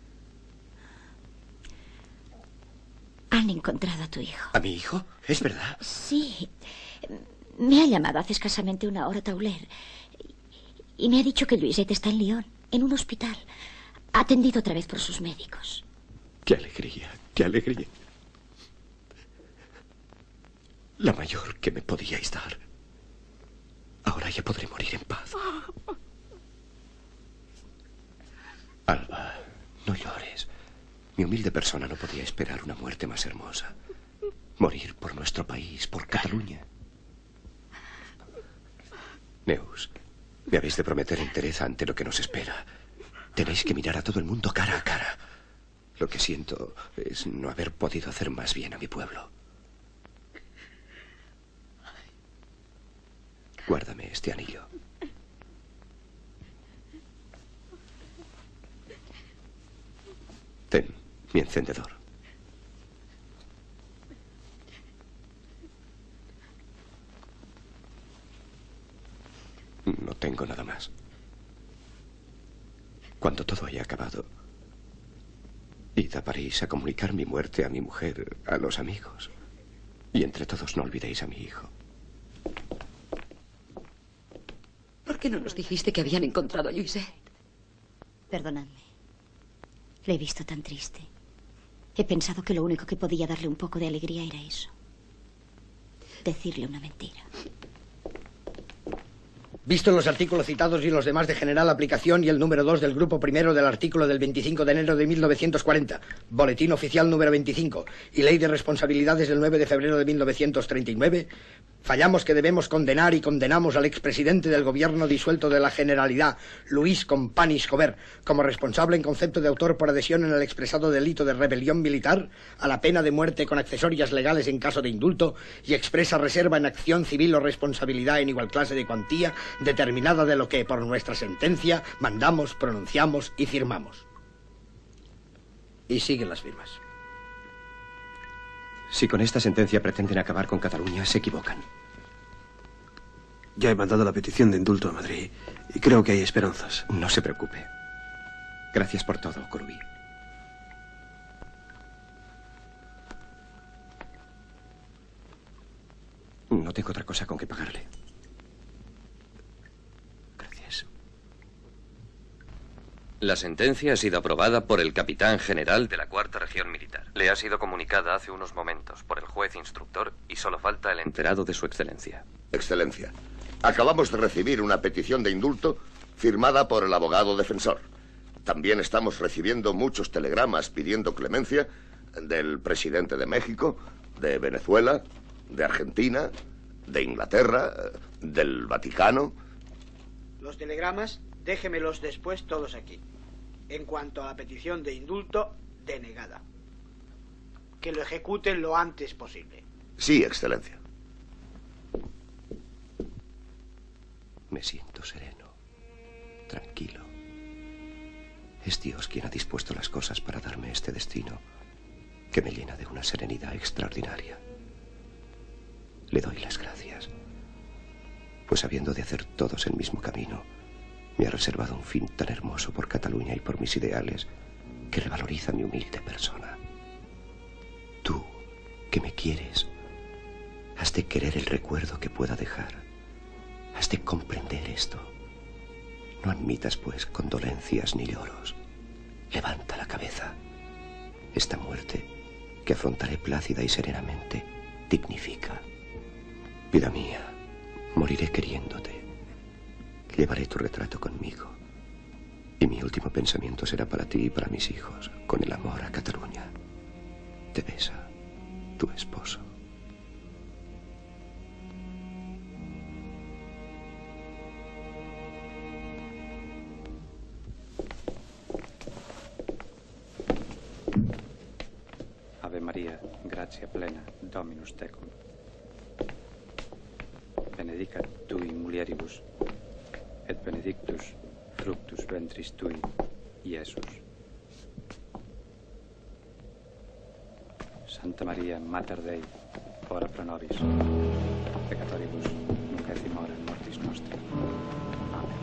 Speaker 18: Han encontrado a tu hijo.
Speaker 1: ¿A mi hijo? ¿Es verdad?
Speaker 18: Sí. Me ha llamado hace escasamente una hora Tauler y me ha dicho que Luisette está en Lyon, en un hospital, atendido otra vez por sus médicos.
Speaker 1: ¡Qué alegría! ¡Qué alegría! La mayor que me podíais dar. Ahora ya podré morir en paz. Alba, no llores. Mi humilde persona no podía esperar una muerte más hermosa. Morir por nuestro país, por Cataluña. Neus, me habéis de prometer entereza ante lo que nos espera. Tenéis que mirar a todo el mundo cara a cara. Lo que siento es no haber podido hacer más bien a mi pueblo. Guárdame este anillo. Ten mi encendedor. No tengo nada más. Cuando todo haya acabado, id a París a comunicar mi muerte a mi mujer, a los amigos. Y entre todos no olvidéis a mi hijo.
Speaker 10: ¿Por qué no nos dijiste que habían encontrado a Luisette?
Speaker 18: Perdonadme. Le he visto tan triste. He pensado que lo único que podía darle un poco de alegría era eso. Decirle una mentira.
Speaker 6: Visto los artículos citados y los demás de general aplicación y el número 2 del grupo primero del artículo del 25 de enero de 1940, Boletín Oficial número 25 y Ley de Responsabilidades del 9 de febrero de 1939, fallamos que debemos condenar y condenamos al expresidente del gobierno disuelto de la Generalidad, Luis Companys Jover, como responsable en concepto de autor por adhesión en el expresado delito de rebelión militar, a la pena de muerte con accesorias legales en caso de indulto y expresa reserva en acción civil o responsabilidad en igual clase de cuantía determinada de lo que, por nuestra sentencia, mandamos, pronunciamos y firmamos. Y siguen las firmas.
Speaker 1: Si con esta sentencia pretenden acabar con Cataluña, se equivocan.
Speaker 8: Ya he mandado la petición de indulto a Madrid y creo que hay esperanzas.
Speaker 1: No se preocupe. Gracias por todo, Corbí. No tengo otra cosa con que pagarle.
Speaker 22: La sentencia ha sido aprobada por el capitán general de la Cuarta Región Militar. Le ha sido comunicada hace unos momentos por el juez instructor y solo falta el enterado de su excelencia.
Speaker 21: Excelencia, acabamos de recibir una petición de indulto firmada por el abogado defensor. También estamos recibiendo muchos telegramas pidiendo clemencia del presidente de México, de Venezuela, de Argentina, de Inglaterra, del Vaticano.
Speaker 23: Los telegramas, déjemelos después todos aquí. En cuanto a la petición de indulto, denegada. Que lo ejecuten lo antes posible.
Speaker 21: Sí, excelencia.
Speaker 1: Me siento sereno, tranquilo. Es Dios quien ha dispuesto las cosas para darme este destino que me llena de una serenidad extraordinaria. Le doy las gracias, pues habiendo de hacer todos el mismo camino, me ha reservado un fin tan hermoso por Cataluña y por mis ideales que revaloriza mi humilde persona. Tú, que me quieres, has de querer el recuerdo que pueda dejar. Has de comprender esto. No admitas, pues, condolencias ni lloros. Levanta la cabeza. Esta muerte, que afrontaré plácida y serenamente, dignifica. Vida mía, moriré queriéndote. Llevaré tu retrato conmigo. Y mi último pensamiento será para ti y para mis hijos, con el amor a Cataluña. Te besa tu esposo.
Speaker 25: Ave Maria, gratia plena, Dominus tecum. Benedicat tui mulieribus, et benedictus fructus ventris tui, Iesus. Santa Maria, Mater Dei, ora pro nobis, peccatoribus, nunc et in hora mortis nostri. Amen.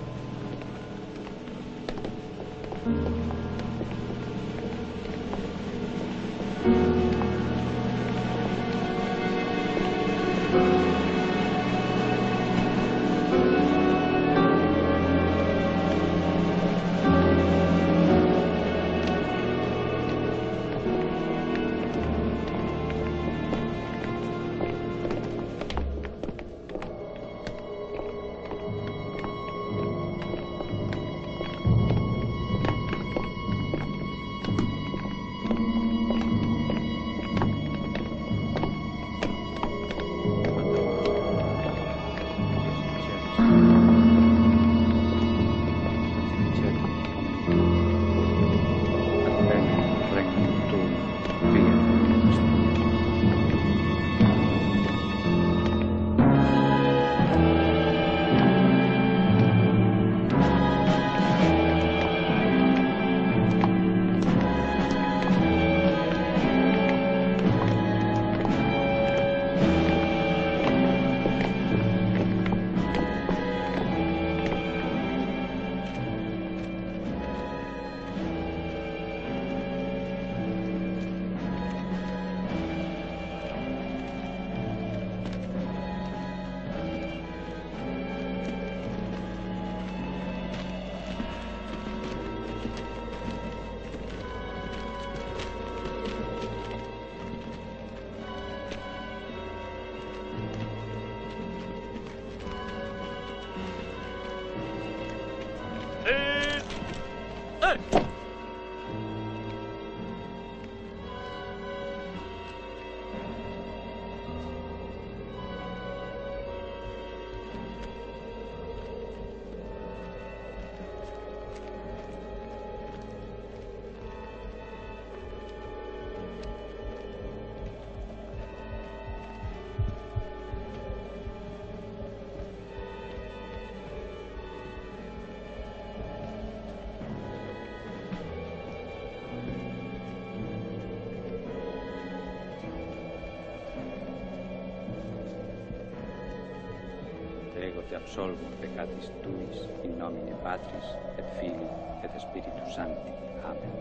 Speaker 25: Te absolvo peccatis tuis in nomine Patris et Filii et Spiritus Sancti. Amen.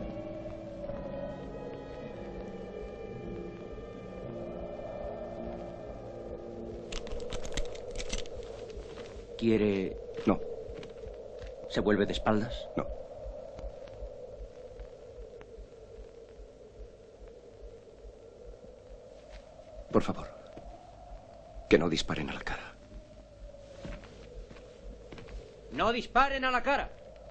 Speaker 4: ¿Quiere...?
Speaker 1: No.
Speaker 4: ¿Se vuelve de espaldas?
Speaker 1: No. Por favor, que no disparen a la cara.
Speaker 4: ¡No disparen a la cara!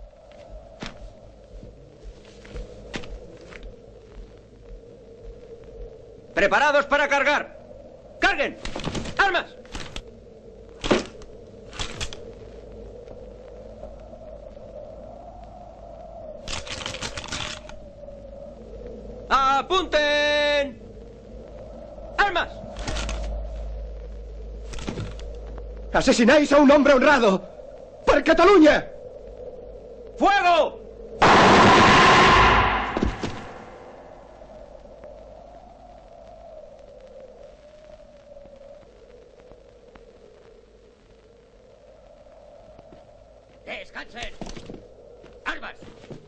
Speaker 4: ¡Preparados para cargar! ¡Carguen! ¡Armas! ¡Apunten! ¡Armas!
Speaker 1: ¡Asesináis a un hombre honrado! ¡Per Catalunya!
Speaker 4: ¡Fuego! ¡Descansen! ¡Armas!